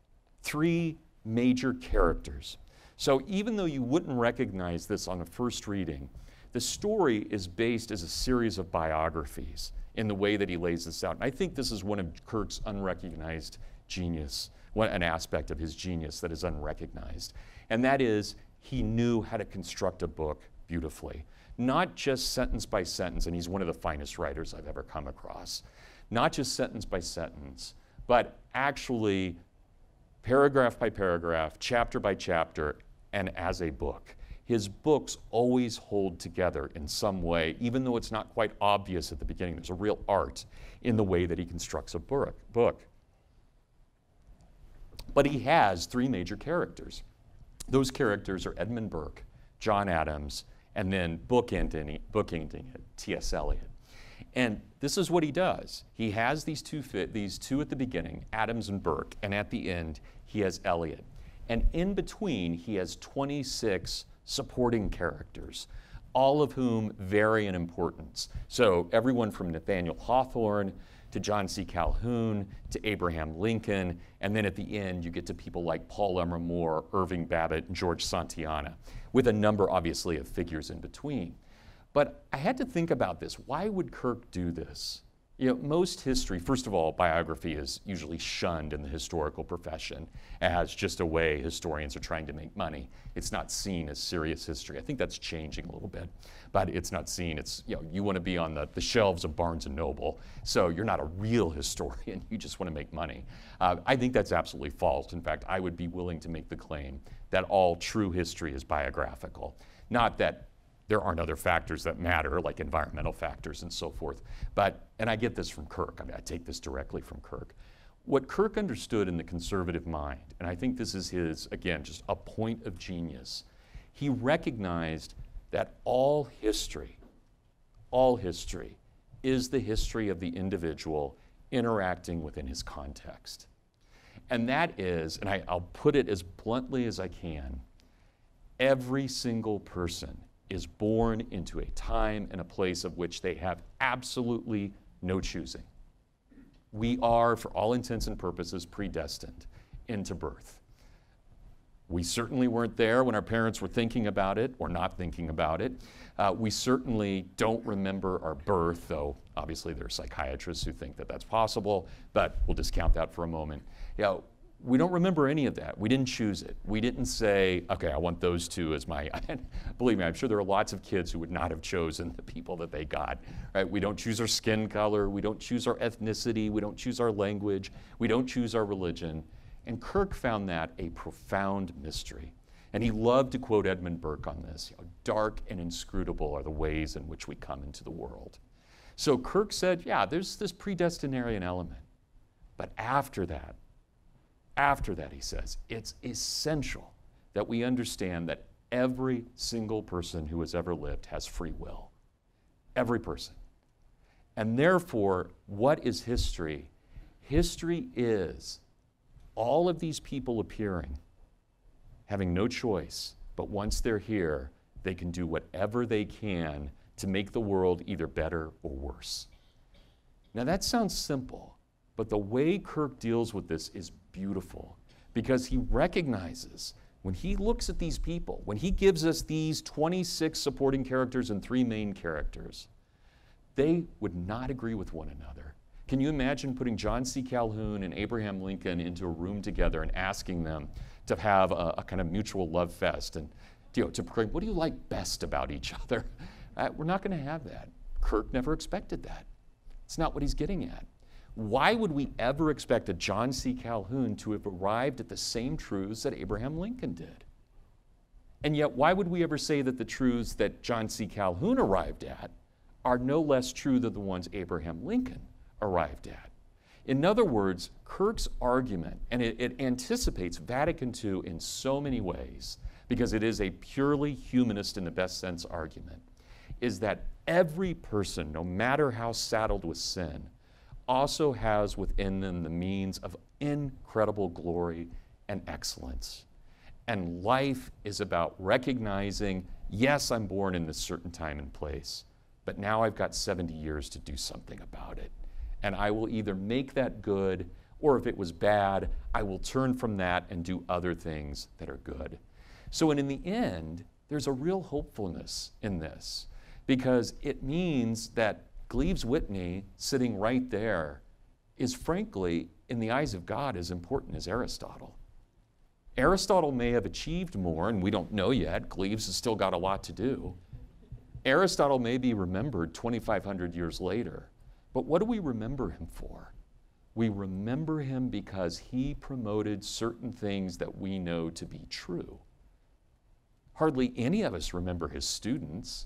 3 major characters. So even though you wouldn't recognize this on a first reading, the story is based as a series of biographies in the way that he lays this out. And I think this is one of Kirk's unrecognized genius, an aspect of his genius that is unrecognized. And that is, he knew how to construct a book beautifully. Not just sentence by sentence, and he's one of the finest writers I've ever come across. Not just sentence by sentence, but actually paragraph by paragraph, chapter by chapter, and as a book. His books always hold together in some way, even though it's not quite obvious at the beginning. There's a real art in the way that he constructs a book. But he has 3 major characters. Those characters are Edmund Burke, John Adams, and then bookending it, T.S. Eliot. And this is what he does. He has these two at the beginning, Adams and Burke, and at the end, he has Eliot. And in between, he has 26 supporting characters, all of whom vary in importance. So everyone from Nathaniel Hawthorne to John C. Calhoun to Abraham Lincoln, and then at the end, you get to people like Paul Emerald Moore, Irving Babbitt, and George Santayana, with a number, obviously, of figures in between. But I had to think about this. Why would Kirk do this? You know, most history, first of all, biography is usually shunned in the historical profession as just a way historians are trying to make money. It's not seen as serious history. I think that's changing a little bit, but it's not seen. It's, you want to be on the shelves of Barnes and Noble, so you're not a real historian. You just want to make money. I think that's absolutely false. In fact, I would be willing to make the claim that all true history is biographical. Not that there aren't other factors that matter, like environmental factors and so forth. And I get this from Kirk. I mean, I take this directly from Kirk. What Kirk understood in The Conservative Mind, and I think this is his, again, just a point of genius, He recognized that all history is the history of the individual interacting within his context. And that is, and I'll put it as bluntly as I can, every single person is born into a time and a place of which they have absolutely no choosing. We are, for all intents and purposes, predestined into birth. We certainly weren't there when our parents were thinking about it or not thinking about it. We certainly don't remember our birth, though obviously there are psychiatrists who think that that's possible, but we'll discount that for a moment. We don't remember any of that. We didn't choose it. We didn't say, okay, I want those two as my, believe me, I'm sure there are lots of kids who would not have chosen the people that they got, right? We don't choose our skin color. We don't choose our ethnicity. We don't choose our language. We don't choose our religion. And Kirk found that a profound mystery. And he loved to quote Edmund Burke on this. Dark and inscrutable are the ways in which we come into the world. So Kirk said, yeah, there's this predestinarian element. But after that, he says, it's essential that we understand that every single person who has ever lived has free will. Every person. And therefore, what is history? History is all of these people appearing, having no choice, but once they're here, they can do whatever they can to make the world either better or worse. Now that sounds simple, but the way Kirk deals with this is beautiful because he recognizes when he looks at these people, when he gives us these 26 supporting characters and 3 main characters, they would not agree with one another. Can you imagine putting John C. Calhoun and Abraham Lincoln into a room together and asking them to have a kind of mutual love fest and to proclaim, what do you like best about each other? We're not going to have that. Kirk never expected that. It's not what he's getting at. Why would we ever expect a John C. Calhoun to have arrived at the same truths that Abraham Lincoln did? And yet, why would we ever say that the truths that John C. Calhoun arrived at are no less true than the ones Abraham Lincoln arrived at? In other words, Kirk's argument, and it anticipates Vatican II in so many ways, because it is a purely humanist in the best sense argument, is that every person, no matter how saddled with sin, also has within them the means of incredible glory and excellence. And life is about recognizing, yes, I'm born in this certain time and place, but now I've got 70 years to do something about it. And I will either make that good, or if it was bad, I will turn from that and do other things that are good. So, and in the end, there's a real hopefulness in this, because it means that Gleaves Whitney, sitting right there, is frankly, in the eyes of God, as important as Aristotle. Aristotle may have achieved more, and we don't know yet. Gleaves has still got a lot to do. Aristotle may be remembered 2,500 years later, but what do we remember him for? We remember him because he promoted certain things that we know to be true. Hardly any of us remember his students.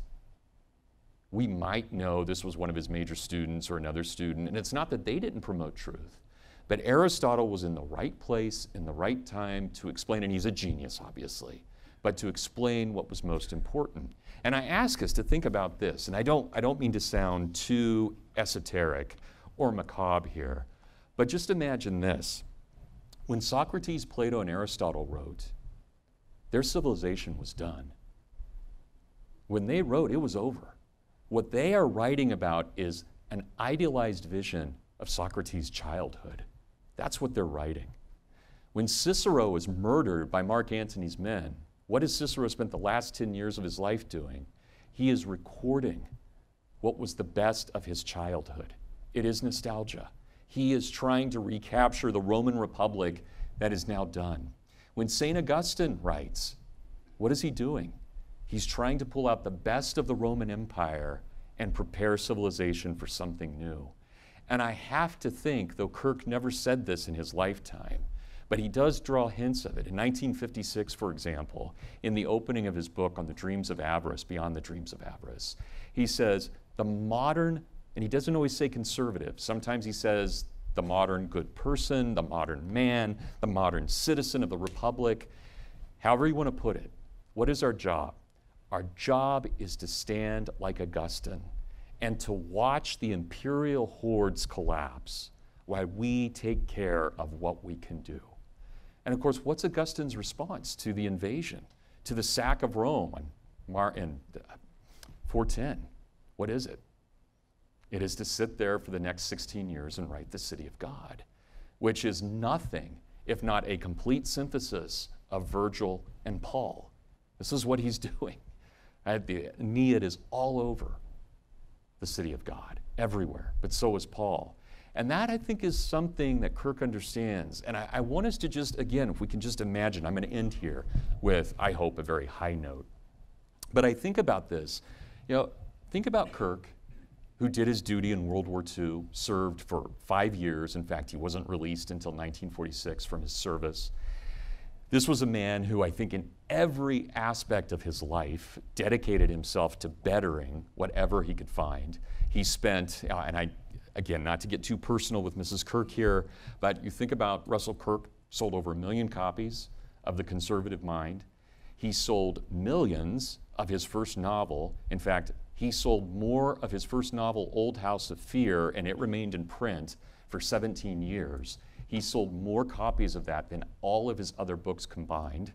We might know this was one of his major students or another student, and it's not that they didn't promote truth, but Aristotle was in the right place in the right time to explain, and he's a genius, obviously, but to explain what was most important. And I ask us to think about this, and I don't mean to sound too esoteric or macabre here, but just imagine this. When Socrates, Plato, and Aristotle wrote, their civilization was done. When they wrote, it was over. What they are writing about is an idealized vision of Socrates' childhood. That's what they're writing. When Cicero was murdered by Mark Antony's men, what has Cicero spent the last 10 years of his life doing? He is recording what was the best of his childhood. It is nostalgia. He is trying to recapture the Roman Republic that is now done. When St. Augustine writes, what is he doing? He's trying to pull out the best of the Roman Empire and prepare civilization for something new. And I have to think, though Kirk never said this in his lifetime, but he does draw hints of it. In 1956, for example, in the opening of his book on the dreams of avarice, Beyond the Dreams of Avarice, he says, the modern, and he doesn't always say conservative, sometimes he says the modern good person, the modern man, the modern citizen of the Republic, however you want to put it, What is our job? Our job is to stand like Augustine and to watch the imperial hordes collapse while we take care of what we can do. And of course, what's Augustine's response to the invasion, to the sack of Rome in 410? What is it? It is to sit there for the next 16 years and write the City of God, which is nothing if not a complete synthesis of Virgil and Paul. This is what he's doing. The Aeneid is all over the City of God, everywhere, but so is Paul. And that, I think, is something that Kirk understands. And I want us to just, again, if we can just imagine, I'm going to end here with, I hope, a very high note. But I think about this. Think about Kirk, who did his duty in World War II, served for 5 years. In fact, he wasn't released until 1946 from his service. This was a man who, I think, in every aspect of his life, dedicated himself to bettering whatever he could find. He spent, again, not to get too personal with Mrs. Kirk here, but you think about Russell Kirk sold over 1 million copies of The Conservative Mind. He sold millions of his first novel. In fact, he sold more of his first novel, Old House of Fear, and it remained in print for 17 years. He sold more copies of that than all of his other books combined.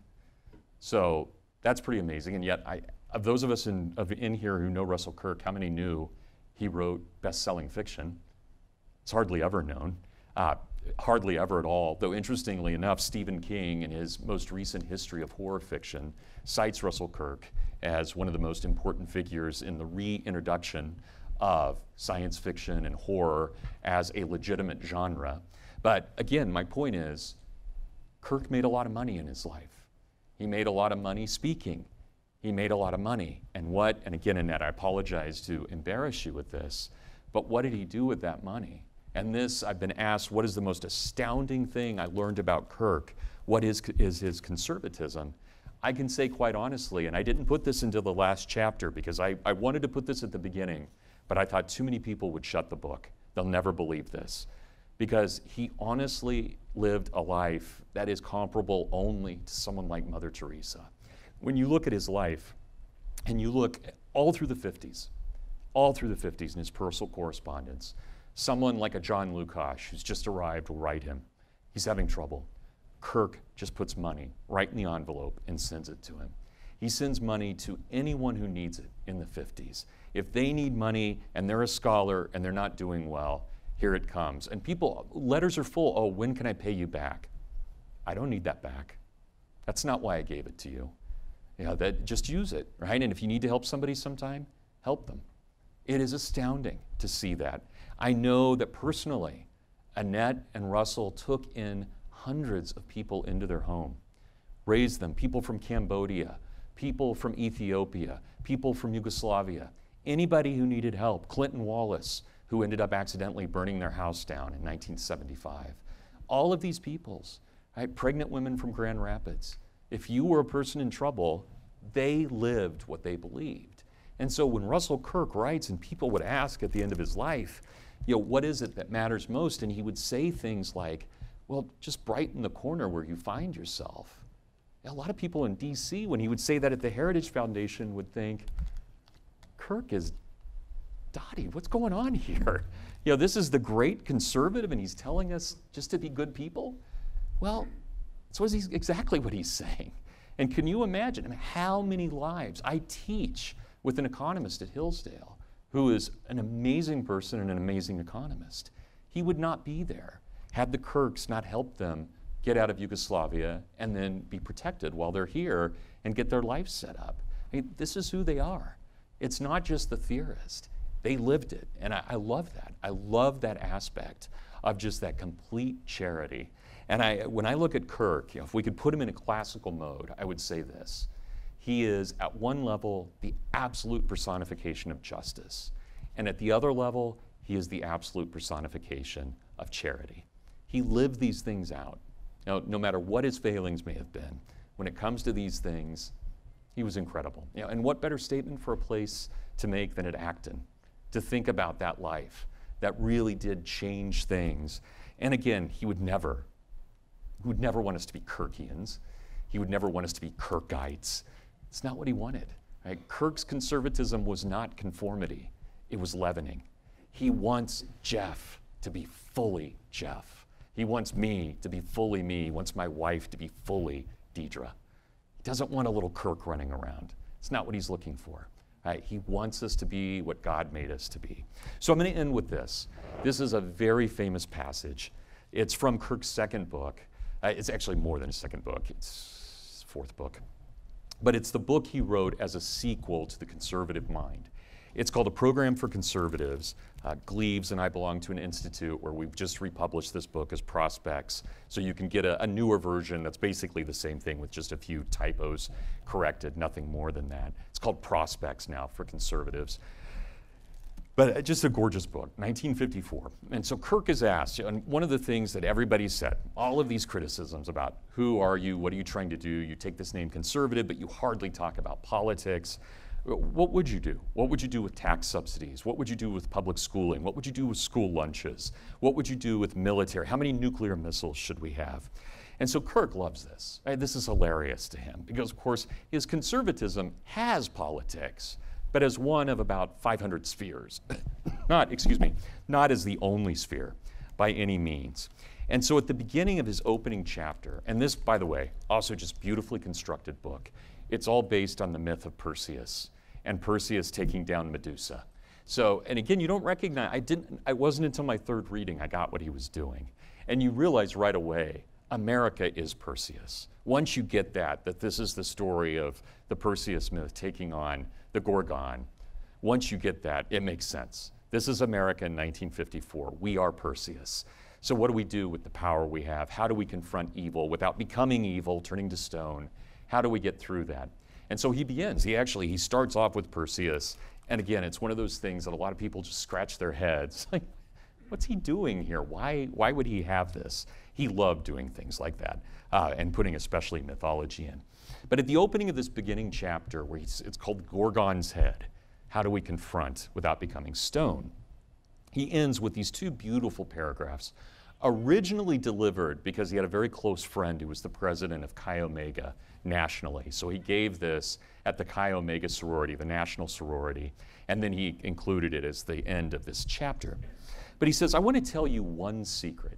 So that's pretty amazing. And yet, of those of us in here who know Russell Kirk, how many knew he wrote best-selling fiction? It's hardly ever known, hardly ever at all. Though interestingly enough, Stephen King, in his most recent history of horror fiction, cites Russell Kirk as one of the most important figures in the reintroduction of science fiction and horror as a legitimate genre. But again, my point is, Kirk made a lot of money in his life. He made a lot of money speaking. He made a lot of money. And again, Annette, I apologize to embarrass you with this, but what did he do with that money? And this, I've been asked, what is the most astounding thing I learned about Kirk? What is his conservatism? I can say quite honestly, and I didn't put this into the last chapter because I wanted to put this at the beginning, but I thought too many people would shut the book. They'll never believe this. Because he honestly lived a life that is comparable only to someone like Mother Teresa. When you look at his life, and you look all through the 50s in his personal correspondence, someone like a John Lukács, who's just arrived, will write him. He's having trouble. Kirk just puts money right in the envelope and sends it to him. He sends money to anyone who needs it in the 50s. If they need money and they're a scholar and they're not doing well, here it comes. And letters are full, oh, when can I pay you back? I don't need that back. That's not why I gave it to you. Just use it, right? And if you need to help somebody sometime, help them. It is astounding to see that. I know that personally, Annette and Russell took in hundreds of people into their home, raised them, people from Cambodia, people from Ethiopia, people from Yugoslavia, anybody who needed help. Clinton Wallace, who ended up accidentally burning their house down in 1975. All of these peoples, right? Pregnant women from Grand Rapids. If you were a person in trouble, they lived what they believed. And so when Russell Kirk writes and people would ask at the end of his life, what is it that matters most? And he would say things like, well, just brighten the corner where you find yourself. A lot of people in DC, when he would say that at the Heritage Foundation, would think, Kirk is Dottie, what's going on here? This is the great conservative and he's telling us just to be good people? Well, that's exactly what he's saying. And can you imagine how many lives? I teach with an economist at Hillsdale who is an amazing person and an amazing economist. He would not be there had the Kirks not helped them get out of Yugoslavia and then be protected while they're here and get their life set up. This is who they are. It's not just the theorist. They lived it, and I love that. I love that aspect of just that complete charity. And when I look at Kirk, if we could put him in a classical mode, I would say this. He is, at one level, the absolute personification of justice. And at the other level, he is the absolute personification of charity. He lived these things out. No matter what his failings may have been, when it comes to these things, he was incredible. And what better statement for a place to make than at Acton? To think about that life that really did change things. And again, he would never want us to be Kirkians. He would never want us to be Kirkites. It's not what he wanted. Right? Kirk's conservatism was not conformity. It was leavening. He wants Jeff to be fully Jeff. He wants me to be fully me. He wants my wife to be fully Deidre. He doesn't want a little Kirk running around. It's not what he's looking for. Right? He wants us to be what God made us to be. So I'm going to end with this. This is a very famous passage. It's from Kirk's second book. It's actually more than his second book. It's his fourth book. But it's the book he wrote as a sequel to The Conservative Mind. It's called A Program for Conservatives. Gleaves and I belong to an institute where we've just republished this book as Prospects, so you can get a newer version that's basically the same thing with just a few typos corrected, nothing more than that. It's called Prospects now for Conservatives. But just a gorgeous book, 1954. And so Kirk is asked, and one of the things that everybody said, all of these criticisms about who are you, what are you trying to do, you take this name conservative, but you hardly talk about politics. What would you do? What would you do with tax subsidies? What would you do with public schooling? What would you do with school lunches? What would you do with military? How many nuclear missiles should we have? And so Kirk loves this. Right? This is hilarious to him because, of course, his conservatism has politics, but as one of about 500 spheres. not as the only sphere by any means. And so at the beginning of his opening chapter, and this, by the way, also just beautifully constructed book, it's all based on the myth of Perseus and Perseus taking down Medusa. So, and again, you don't recognize, it wasn't until my third reading I got what he was doing. And you realize right away, America is Perseus. Once you get that this is the story of the Perseus myth taking on the Gorgon, once you get that, it makes sense. This is America in 1954. We are Perseus. So what do we do with the power we have? How do we confront evil without becoming evil, turning to stone? How do we get through that? And so he begins. He starts off with Perseus. And again, it's one of those things that a lot of people just scratch their heads. Like, what's he doing here? Why would he have this? He loved doing things like that and putting especially mythology in. But at the opening of this beginning chapter, where it's called Gorgon's Head, how do we confront without becoming stone? He ends with these two beautiful paragraphs, originally delivered because he had a very close friend who was the president of Chi Omega nationally. So he gave this at the Chi Omega sorority, the national sorority, and then he included it as the end of this chapter. But he says, I want to tell you one secret,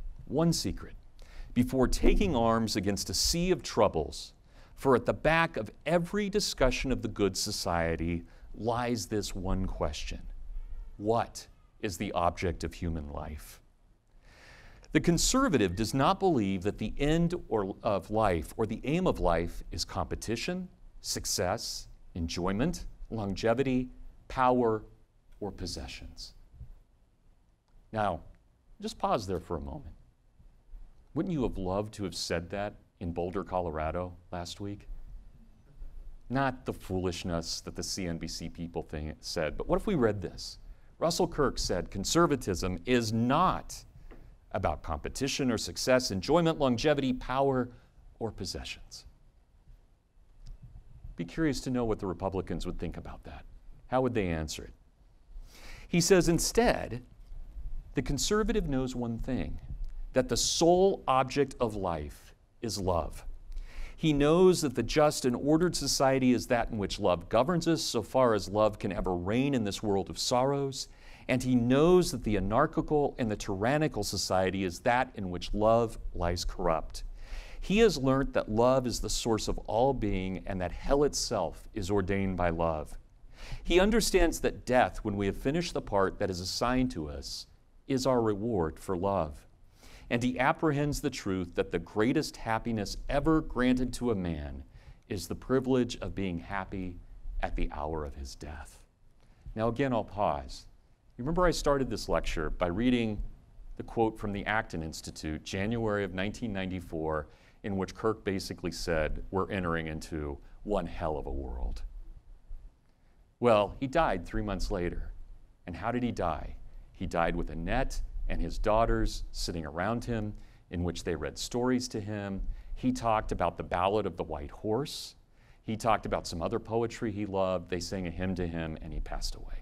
before taking arms against a sea of troubles, for at the back of every discussion of the good society lies this one question: what is the object of human life? The conservative does not believe that the end of life or the aim of life is competition, success, enjoyment, longevity, power, or possessions. Now, just pause there for a moment. Wouldn't you have loved to have said that in Boulder, Colorado last week? Not the foolishness that the CNBC people said, but what if we read this? Russell Kirk said, conservatism is not about competition or success, enjoyment, longevity, power, or possessions. Be curious to know what the Republicans would think about that. How would they answer it? He says, instead, the conservative knows one thing, that the sole object of life is love. He knows that the just and ordered society is that in which love governs us, so far as love can ever reign in this world of sorrows. And he knows that the anarchical and the tyrannical society is that in which love lies corrupt. He has learnt that love is the source of all being and that hell itself is ordained by love. He understands that death, when we have finished the part that is assigned to us, is our reward for love. And he apprehends the truth that the greatest happiness ever granted to a man is the privilege of being happy at the hour of his death. Now again, I'll pause. You remember I started this lecture by reading the quote from the Acton Institute, January of 1994, in which Kirk basically said, we're entering into one hell of a world. Well, he died 3 months later. And how did he die? He died with Annette and his daughters sitting around him, in which they read stories to him. He talked about the Ballad of the White Horse. He talked about some other poetry he loved. They sang a hymn to him, and he passed away.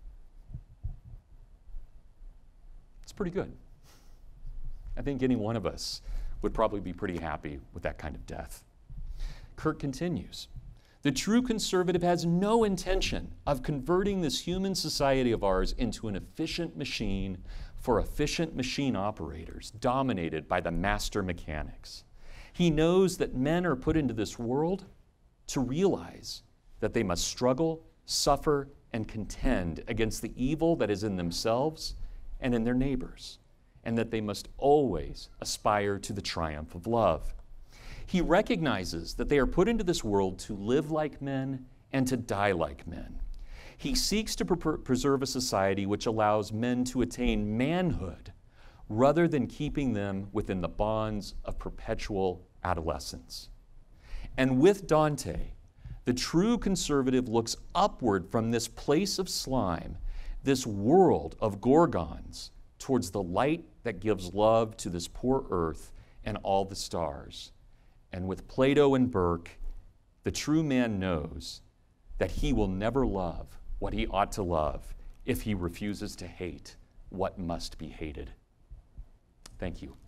It's pretty good. I think any one of us would probably be pretty happy with that kind of death. Kirk continues. The true conservative has no intention of converting this human society of ours into an efficient machine for efficient machine operators dominated by the master mechanics. He knows that men are put into this world to realize that they must struggle, suffer, and contend against the evil that is in themselves and in their neighbors, and that they must always aspire to the triumph of love. He recognizes that they are put into this world to live like men and to die like men. He seeks to preserve a society which allows men to attain manhood rather than keeping them within the bonds of perpetual adolescence. And with Dante, the true conservative looks upward from this place of slime, this world of gorgons, towards the light that gives love to this poor earth and all the stars. And with Plato and Burke, the true man knows that he will never love what he ought to love if he refuses to hate what must be hated. Thank you.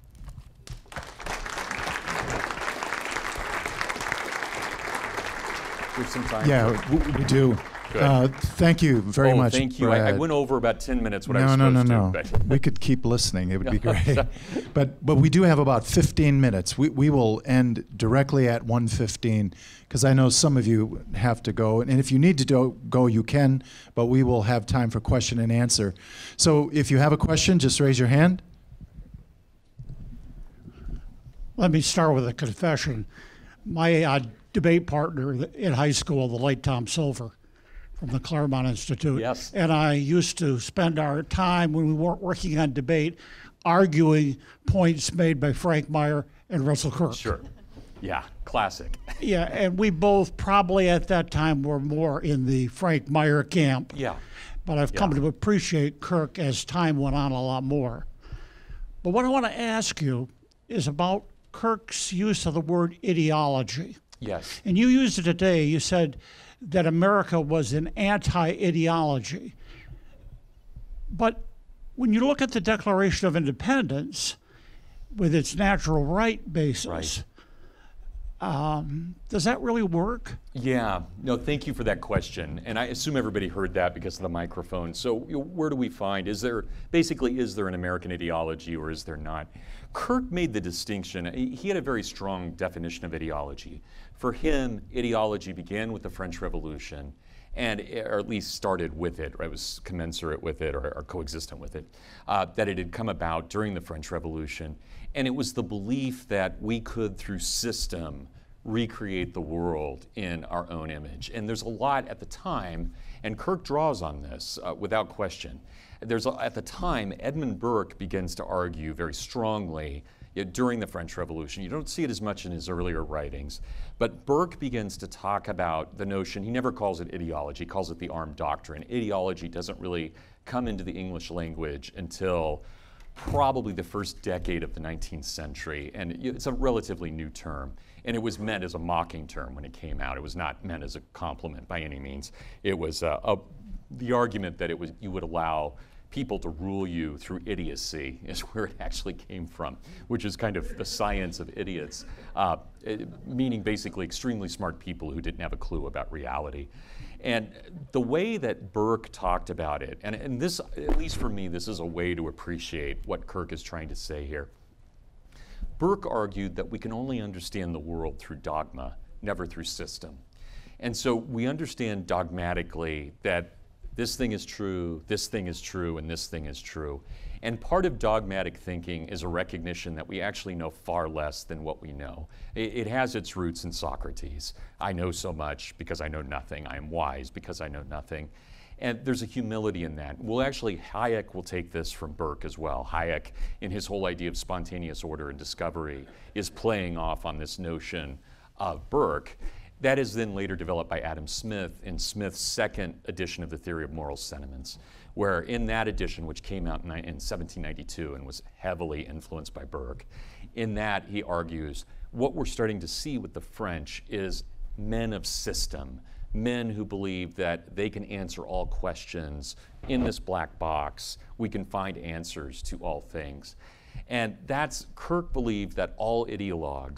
There's some time. Yeah, we do. Thank you very much. Thank you. I went over about 10 minutes what I was supposed to. No. We could keep listening. It would be great. But we do have about 15 minutes. We will end directly at 1:15 because I know some of you have to go. And if you need to go, you can, but we will have time for question and answer. So if you have a question, just raise your hand. Let me start with a confession. My debate partner in high school, the late Tom Silver from the Claremont Institute, yes, and I used to spend our time when we weren't working on debate arguing points made by Frank Meyer and Russell Kirk. Sure. Yeah, classic. Yeah, and we both probably at that time were more in the Frank Meyer camp. Yeah. But I've come to appreciate Kirk as time went on a lot more. But what I want to ask you is about Kirk's use of the word ideology. Yes. And you used it today. You said that America was an anti-ideology. But when you look at the Declaration of Independence with its natural right basis, does that really work? Yeah. No, thank you for that question. And I assume everybody heard that because of the microphone. So where do we find, is there an American ideology or is there not? Kirk made the distinction. He had a very strong definition of ideology. For him, ideology began with the French Revolution, or at least started with it, or it was commensurate with it, or coexistent with it, that it had come about during the French Revolution. And it was the belief that we could, through system, recreate the world in our own image. And there's a lot at the time, and Kirk draws on this without question. At the time, Edmund Burke begins to argue very strongly during the French Revolution. You don't see it as much in his earlier writings, but Burke begins to talk about the notion, he never calls it ideology, he calls it the armed doctrine. Ideology doesn't really come into the English language until probably the first decade of the 19th century, and it's a relatively new term. And it was meant as a mocking term when it came out. It was not meant as a compliment by any means. It was the argument that you would allow people to rule you through idiocy is where it actually came from, which is kind of the science of idiots, meaning basically extremely smart people who didn't have a clue about reality. And the way that Burke talked about it, and this, at least for me, this is a way to appreciate what Kirk is trying to say here. Burke argued that we can only understand the world through dogma, never through system. And so we understand dogmatically that this thing is true, this thing is true, and this thing is true. And part of dogmatic thinking is a recognition that we actually know far less than what we know. It has its roots in Socrates. I know so much because I know nothing. I am wise because I know nothing. And there's a humility in that. Hayek will take this from Burke as well. Hayek, in his whole idea of spontaneous order and discovery, is playing off on this notion of Burke. That is then later developed by Adam Smith in Smith's second edition of the Theory of Moral Sentiments, where in that edition, which came out in 1792 and was heavily influenced by Burke, in that he argues what we're starting to see with the French is men of system, men who believe that they can answer all questions in this black box. We can find answers to all things. And Kirk believed that all ideologues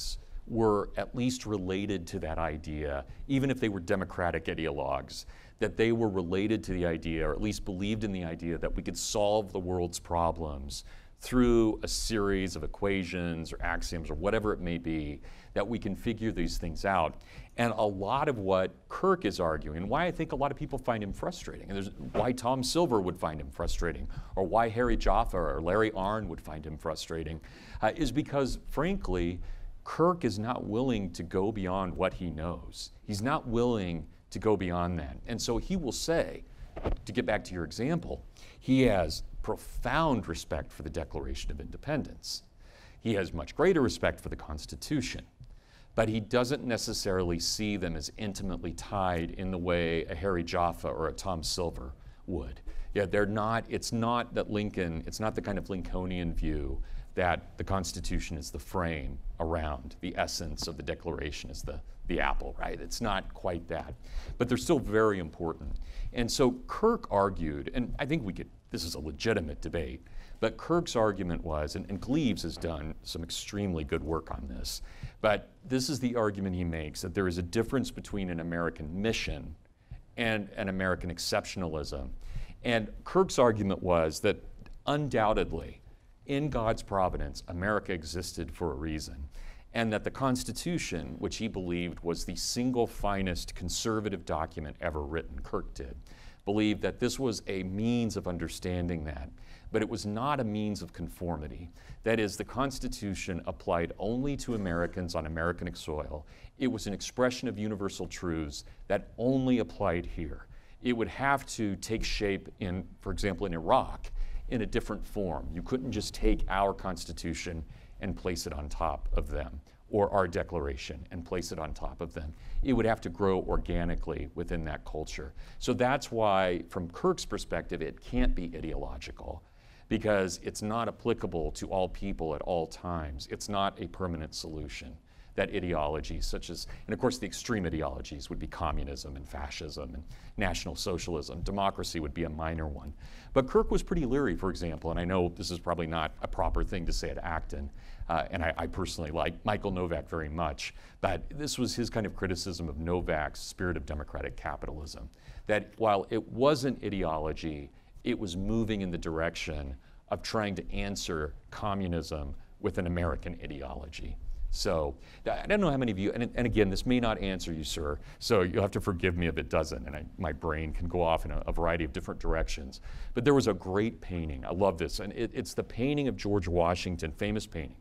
were at least related to that idea, even if they were democratic ideologues, that they were related to the idea, or at least believed in the idea, that we could solve the world's problems through a series of equations or axioms or whatever it may be, that we can figure these things out. And a lot of what Kirk is arguing, and why I think a lot of people find him frustrating, and there's why Tom Silver would find him frustrating, or why Harry Jaffa or Larry Arnn would find him frustrating, is because, frankly, Kirk is not willing to go beyond what he knows. He's not willing to go beyond that. And so he will say, to get back to your example, he has profound respect for the Declaration of Independence. He has much greater respect for the Constitution, but he doesn't necessarily see them as intimately tied in the way a Harry Jaffa or a Tom Silver would. Yeah, they're not, it's not that Lincoln, it's not the kind of Lincolnian view that the Constitution is the frame around the essence of the Declaration is the apple, right? It's not quite that, but they're still very important. And so Kirk argued, and I think this is a legitimate debate, but Kirk's argument was, and Cleves has done some extremely good work on this, but this is the argument he makes, that there is a difference between an American mission and an American exceptionalism. And Kirk's argument was that undoubtedly, in God's providence, America existed for a reason, and that the Constitution, which he believed was the single finest conservative document ever written, Kirk did, believed that this was a means of understanding that, but it was not a means of conformity. That is, the Constitution applied only to Americans on American soil. It was an expression of universal truths that only applied here. It would have to take shape in, for example, in Iraq, in a different form. You couldn't just take our Constitution and place it on top of them, or our Declaration and place it on top of them. It would have to grow organically within that culture. So that's why, from Kirk's perspective, it can't be ideological, because it's not applicable to all people at all times. It's not a permanent solution. That ideologies such as, and of course the extreme ideologies would be communism and fascism and National Socialism. Democracy would be a minor one. But Kirk was pretty leery, for example, and I know this is probably not a proper thing to say at Acton, and I personally like Michael Novak very much, but this was his kind of criticism of Novak's spirit of democratic capitalism, that while it wasn't ideology, it was moving in the direction of trying to answer communism with an American ideology. So I don't know how many of you, and again, this may not answer you, sir, so you'll have to forgive me if it doesn't, and my brain can go off in a variety of different directions. But there was a great painting, I love this, and it's the painting of George Washington, famous painting,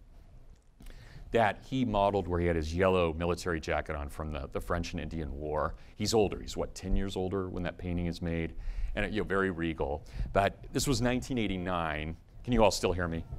that he modeled where he had his yellow military jacket on from the French and Indian War. He's older, he's what, 10 years older when that painting is made, and very regal. But this was 1989, can you all still hear me?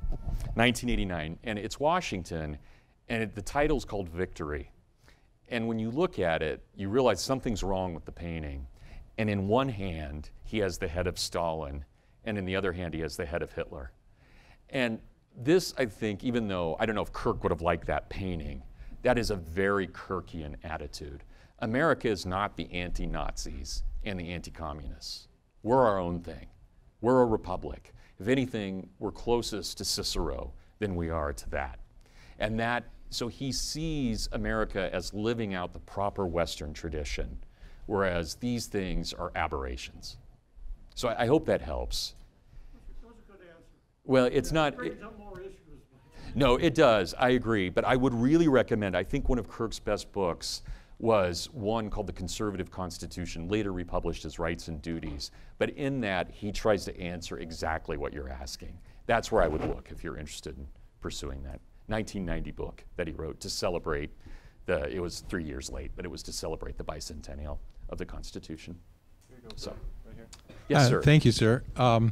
1989, and it's Washington, and the title's called Victory. And when you look at it, you realize something's wrong with the painting. And in one hand, he has the head of Stalin, and in the other hand, he has the head of Hitler. And this, I think, even though, I don't know if Kirk would have liked that painting, that is a very Kirkian attitude. America is not the anti-Nazis and the anti-communists. We're our own thing. We're a republic. If anything, we're closest to Cicero than we are to that. And so he sees America as living out the proper Western tradition, whereas these things are aberrations. So I hope that helps. That was a good answer. Well, it's not. It brings up more issues. No, it does. I agree. But I would really recommend, I think one of Kirk's best books was one called The Conservative Constitution, later republished as Rights and Duties. But in that, he tries to answer exactly what you're asking. That's where I would look if you're interested in pursuing that 1990 book that he wrote to celebrate it was 3 years late, but it was to celebrate the bicentennial of the Constitution. Here you go, so, right here. Yes, sir. Thank you, sir.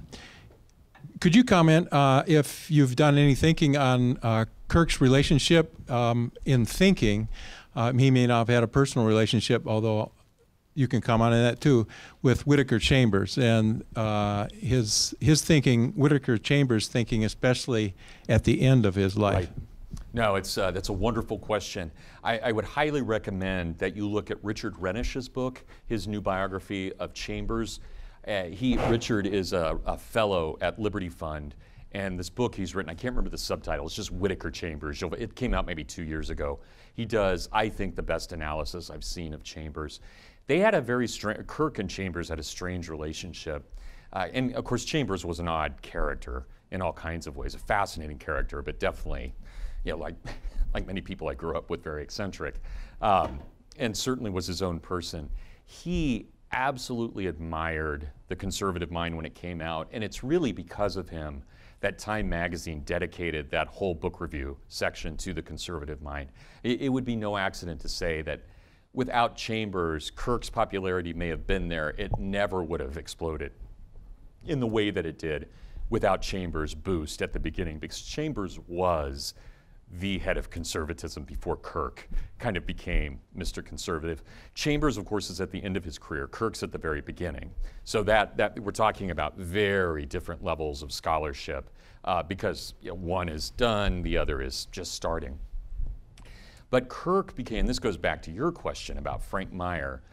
Could you comment if you've done any thinking on Kirk's relationship in thinking? He may not have had a personal relationship, although you can comment on that too, with Whittaker Chambers and his thinking, Whittaker Chambers' thinking, especially at the end of his life. Right. No, that's a wonderful question. I would highly recommend that you look at Richard Renish's book, his new biography of Chambers. Richard is a fellow at Liberty Fund, And this book he's written, I can't remember the subtitle, it's just Whittaker Chambers. It came out maybe 2 years ago. He does, I think, the best analysis I've seen of Chambers. They had a very strange, Kirk and Chambers had a strange relationship. And of course, Chambers was an odd character in all kinds of ways, a fascinating character, but definitely, like many people I grew up with, very eccentric, and certainly was his own person. He absolutely admired the conservative mind when it came out, and it's really because of him that Time magazine dedicated that whole book review section to the conservative mind. It would be no accident to say that without Chambers, Kirk's popularity may have been there. It never would have exploded in the way that it did without Chambers' boost at the beginning, because Chambers was the head of conservatism before Kirk kind of became Mr. Conservative. Chambers, of course, is at the end of his career. Kirk's at the very beginning. So that we're talking about very different levels of scholarship because one is done, the other is just starting. But Kirk became, this goes back to your question about Frank Meyer,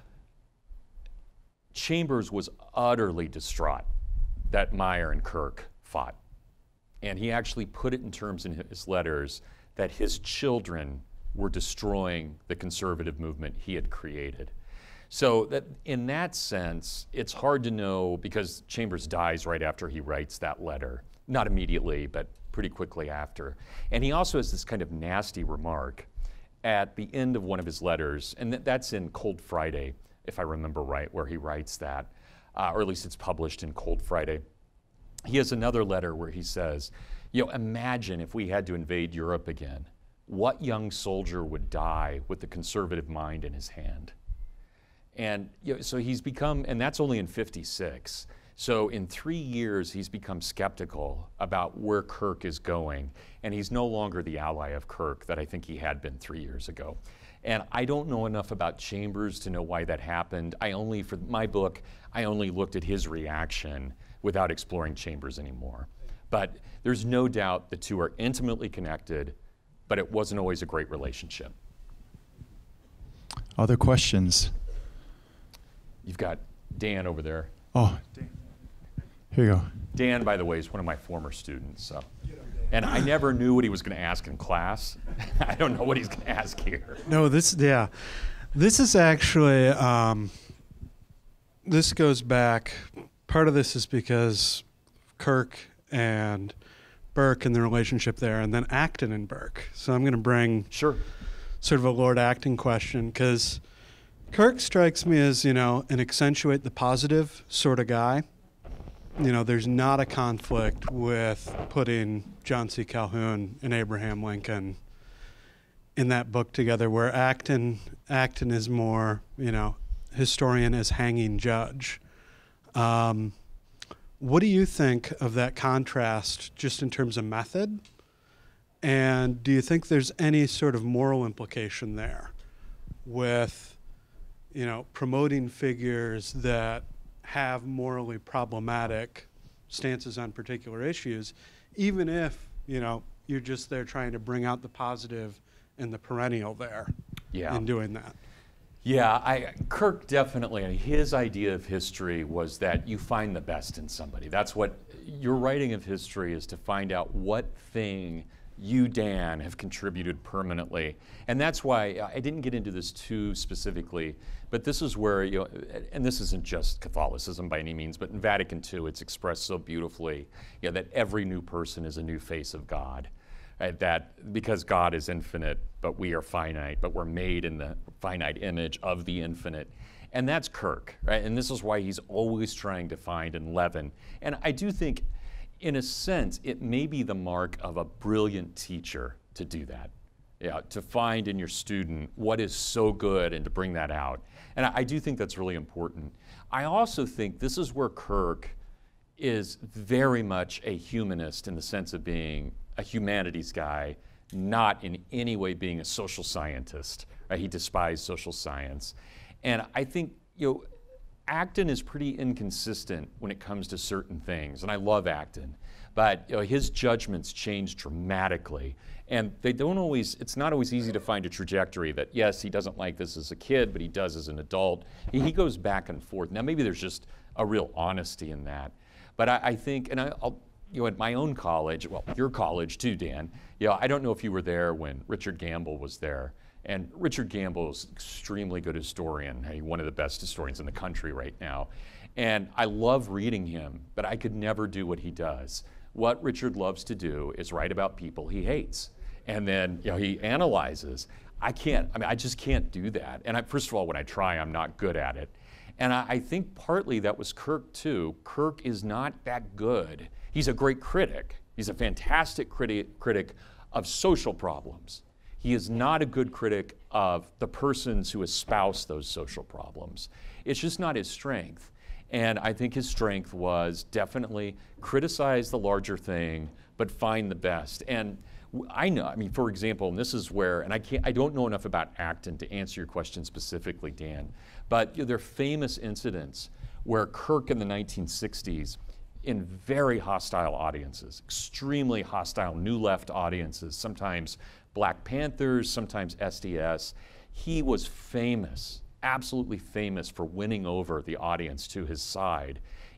Chambers was utterly distraught that Meyer and Kirk fought. And he actually put it in terms in his letters that his children were destroying the conservative movement he had created. So that in that sense, it's hard to know, because Chambers dies right after he writes that letter. Not immediately, but pretty quickly after. And he also has this kind of nasty remark at the end of one of his letters, and that's in Cold Friday, if I remember right, where he writes that, or at least it's published in Cold Friday. He has another letter where he says, imagine if we had to invade Europe again, what young soldier would die with the conservative mind in his hand? And so he's become, and that's only in 56. So in 3 years, he's become skeptical about where Kirk is going, and he's no longer the ally of Kirk that I think he had been 3 years ago. And I don't know enough about Chambers to know why that happened. For my book, I only looked at his reaction without exploring Chambers anymore. But there's no doubt the two are intimately connected, but it wasn't always a great relationship. Other questions? You've got Dan over there. Oh, here you go. Dan, by the way, is one of my former students. So. And I never knew what he was going to ask in class. I don't know what he's going to ask here. No, this is actually, this goes back, part of this is because Kirk and Burke and the relationship there, and then Acton and Burke. So I'm going to bring sort of a Lord Acton question, because Kirk strikes me as, an accentuate the positive sort of guy. There's not a conflict with putting John C. Calhoun and Abraham Lincoln in that book together, where Acton is more, historian as hanging judge. What do you think of that contrast just in terms of method? And do you think there's any sort of moral implication there with, promoting figures that have morally problematic stances on particular issues, even if, you're just there trying to bring out the positive and the perennial there in doing that? Yeah, Kirk definitely, his idea of history was that you find the best in somebody. That's what your writing of history is, to find out what thing you, Dan, have contributed permanently. And that's why I didn't get into this too specifically, but this is where, and this isn't just Catholicism by any means, but in Vatican II, it's expressed so beautifully, that every new person is a new face of God. That because God is infinite, but we are finite, but we're made in the finite image of the infinite. And that's Kirk, right? And this is why he's always trying to find and leaven. And I do think, in a sense, it may be the mark of a brilliant teacher to do that. To find in your student what is so good and to bring that out. And I do think that's really important. I also think this is where Kirk is very much a humanist in the sense of being a humanities guy, not in any way being a social scientist. Right? He despised social science. And I think, Acton is pretty inconsistent when it comes to certain things, and I love Acton, but his judgments change dramatically, and it's not always easy to find a trajectory that, yes, he doesn't like this as a kid, but he does as an adult. He goes back and forth. Now, maybe there's just a real honesty in that, but I think, and at my own college, well, your college too, Dan, I don't know if you were there when Richard Gamble was there. And Richard Gamble is an extremely good historian, one of the best historians in the country right now. And I love reading him, but I could never do what he does. What Richard loves to do is write about people he hates. And then he analyzes. I just can't do that. And first of all, when I try, I'm not good at it. And I think partly that was Kirk too. Kirk is not that good. He's a great critic. He's a fantastic critic of social problems. He is not a good critic of the persons who espouse those social problems. It's just not his strength. And I think his strength was definitely criticize the larger thing, but find the best. And for example, and this is where, and I don't know enough about Acton to answer your question specifically, Dan, but there are famous incidents where Kirk in the 1960s, in very hostile audiences, extremely hostile New Left audiences, sometimes Black Panthers, sometimes SDS, he was famous, absolutely famous for winning over the audience to his side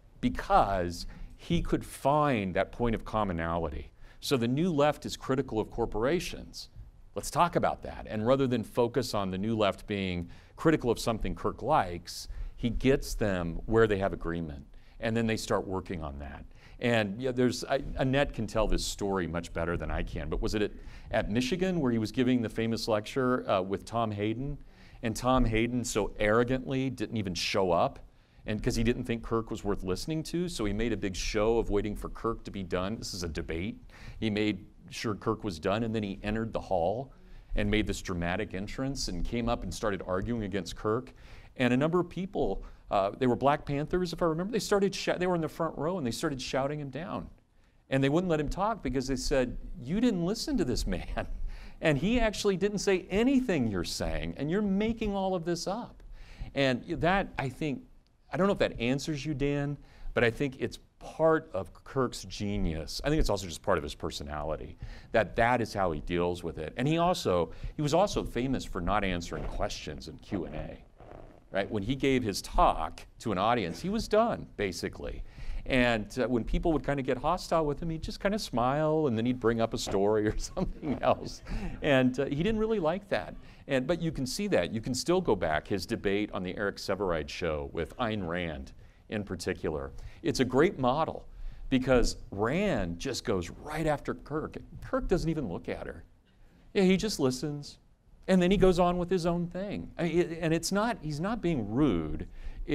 because he could find that point of commonality. So the New Left is critical of corporations. Let's talk about that. And rather than focus on the New Left being critical of something Kirk likes, he gets them where they have agreement. And then they start working on that. And Annette can tell this story much better than I can, but was it at Michigan where he was giving the famous lecture with Tom Hayden? And Tom Hayden so arrogantly didn't even show up, and because he didn't think Kirk was worth listening to, so he made a big show of waiting for Kirk to be done. This is a debate. He made sure Kirk was done, and then he entered the hall and made this dramatic entrance and came up and started arguing against Kirk. And a number of people, they were Black Panthers, if I remember, they were in the front row and they started shouting him down. And they wouldn't let him talk because they said, you didn't listen to this man. And he actually didn't say anything you're saying, and you're making all of this up. And that, I think, I don't know if that answers you, Dan, but I think it's part of Kirk's genius. I think it's also just part of his personality, that is how he deals with it. And he was also famous for not answering questions in Q&A. Right? When he gave his talk to an audience, he was done, basically. And when people would kind of get hostile with him, he'd just kind of smile, and then he'd bring up a story or something else. And he didn't really like that. But you can see that. You can still go back, his debate on the Eric Severide show with Ayn Rand in particular. It's a great model because Rand just goes right after Kirk. Kirk doesn't even look at her. Yeah, he just listens. And then he goes on with his own thing. He's not being rude.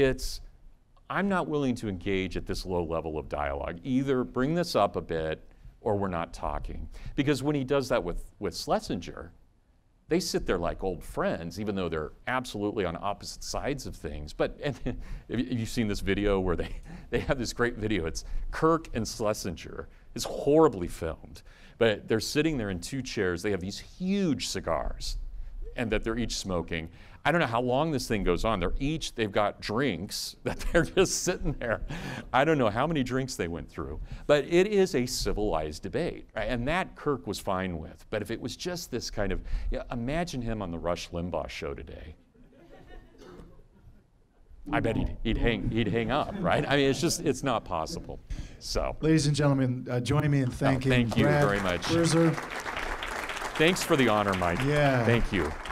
I'm not willing to engage at this low level of dialogue. Either bring this up a bit or we're not talking. Because when he does that with Schlesinger, they sit there like old friends, even though they're absolutely on opposite sides of things. Have you seen this video where they have this great video? It's Kirk and Schlesinger. It's horribly filmed. But they're sitting there in two chairs. They have these huge cigars, and that they're each smoking. I don't know how long this thing goes on. They've got drinks that they're just sitting there. I don't know how many drinks they went through, but it is a civilized debate, right? And that Kirk was fine with. But if it was just this kind of, imagine him on the Rush Limbaugh show today. I bet he'd hang up, right? I mean, it's not possible. So, ladies and gentlemen, join me in thanking thank you Brad very much. Birzer. Thanks for the honor, Mike. Yeah. Thank you.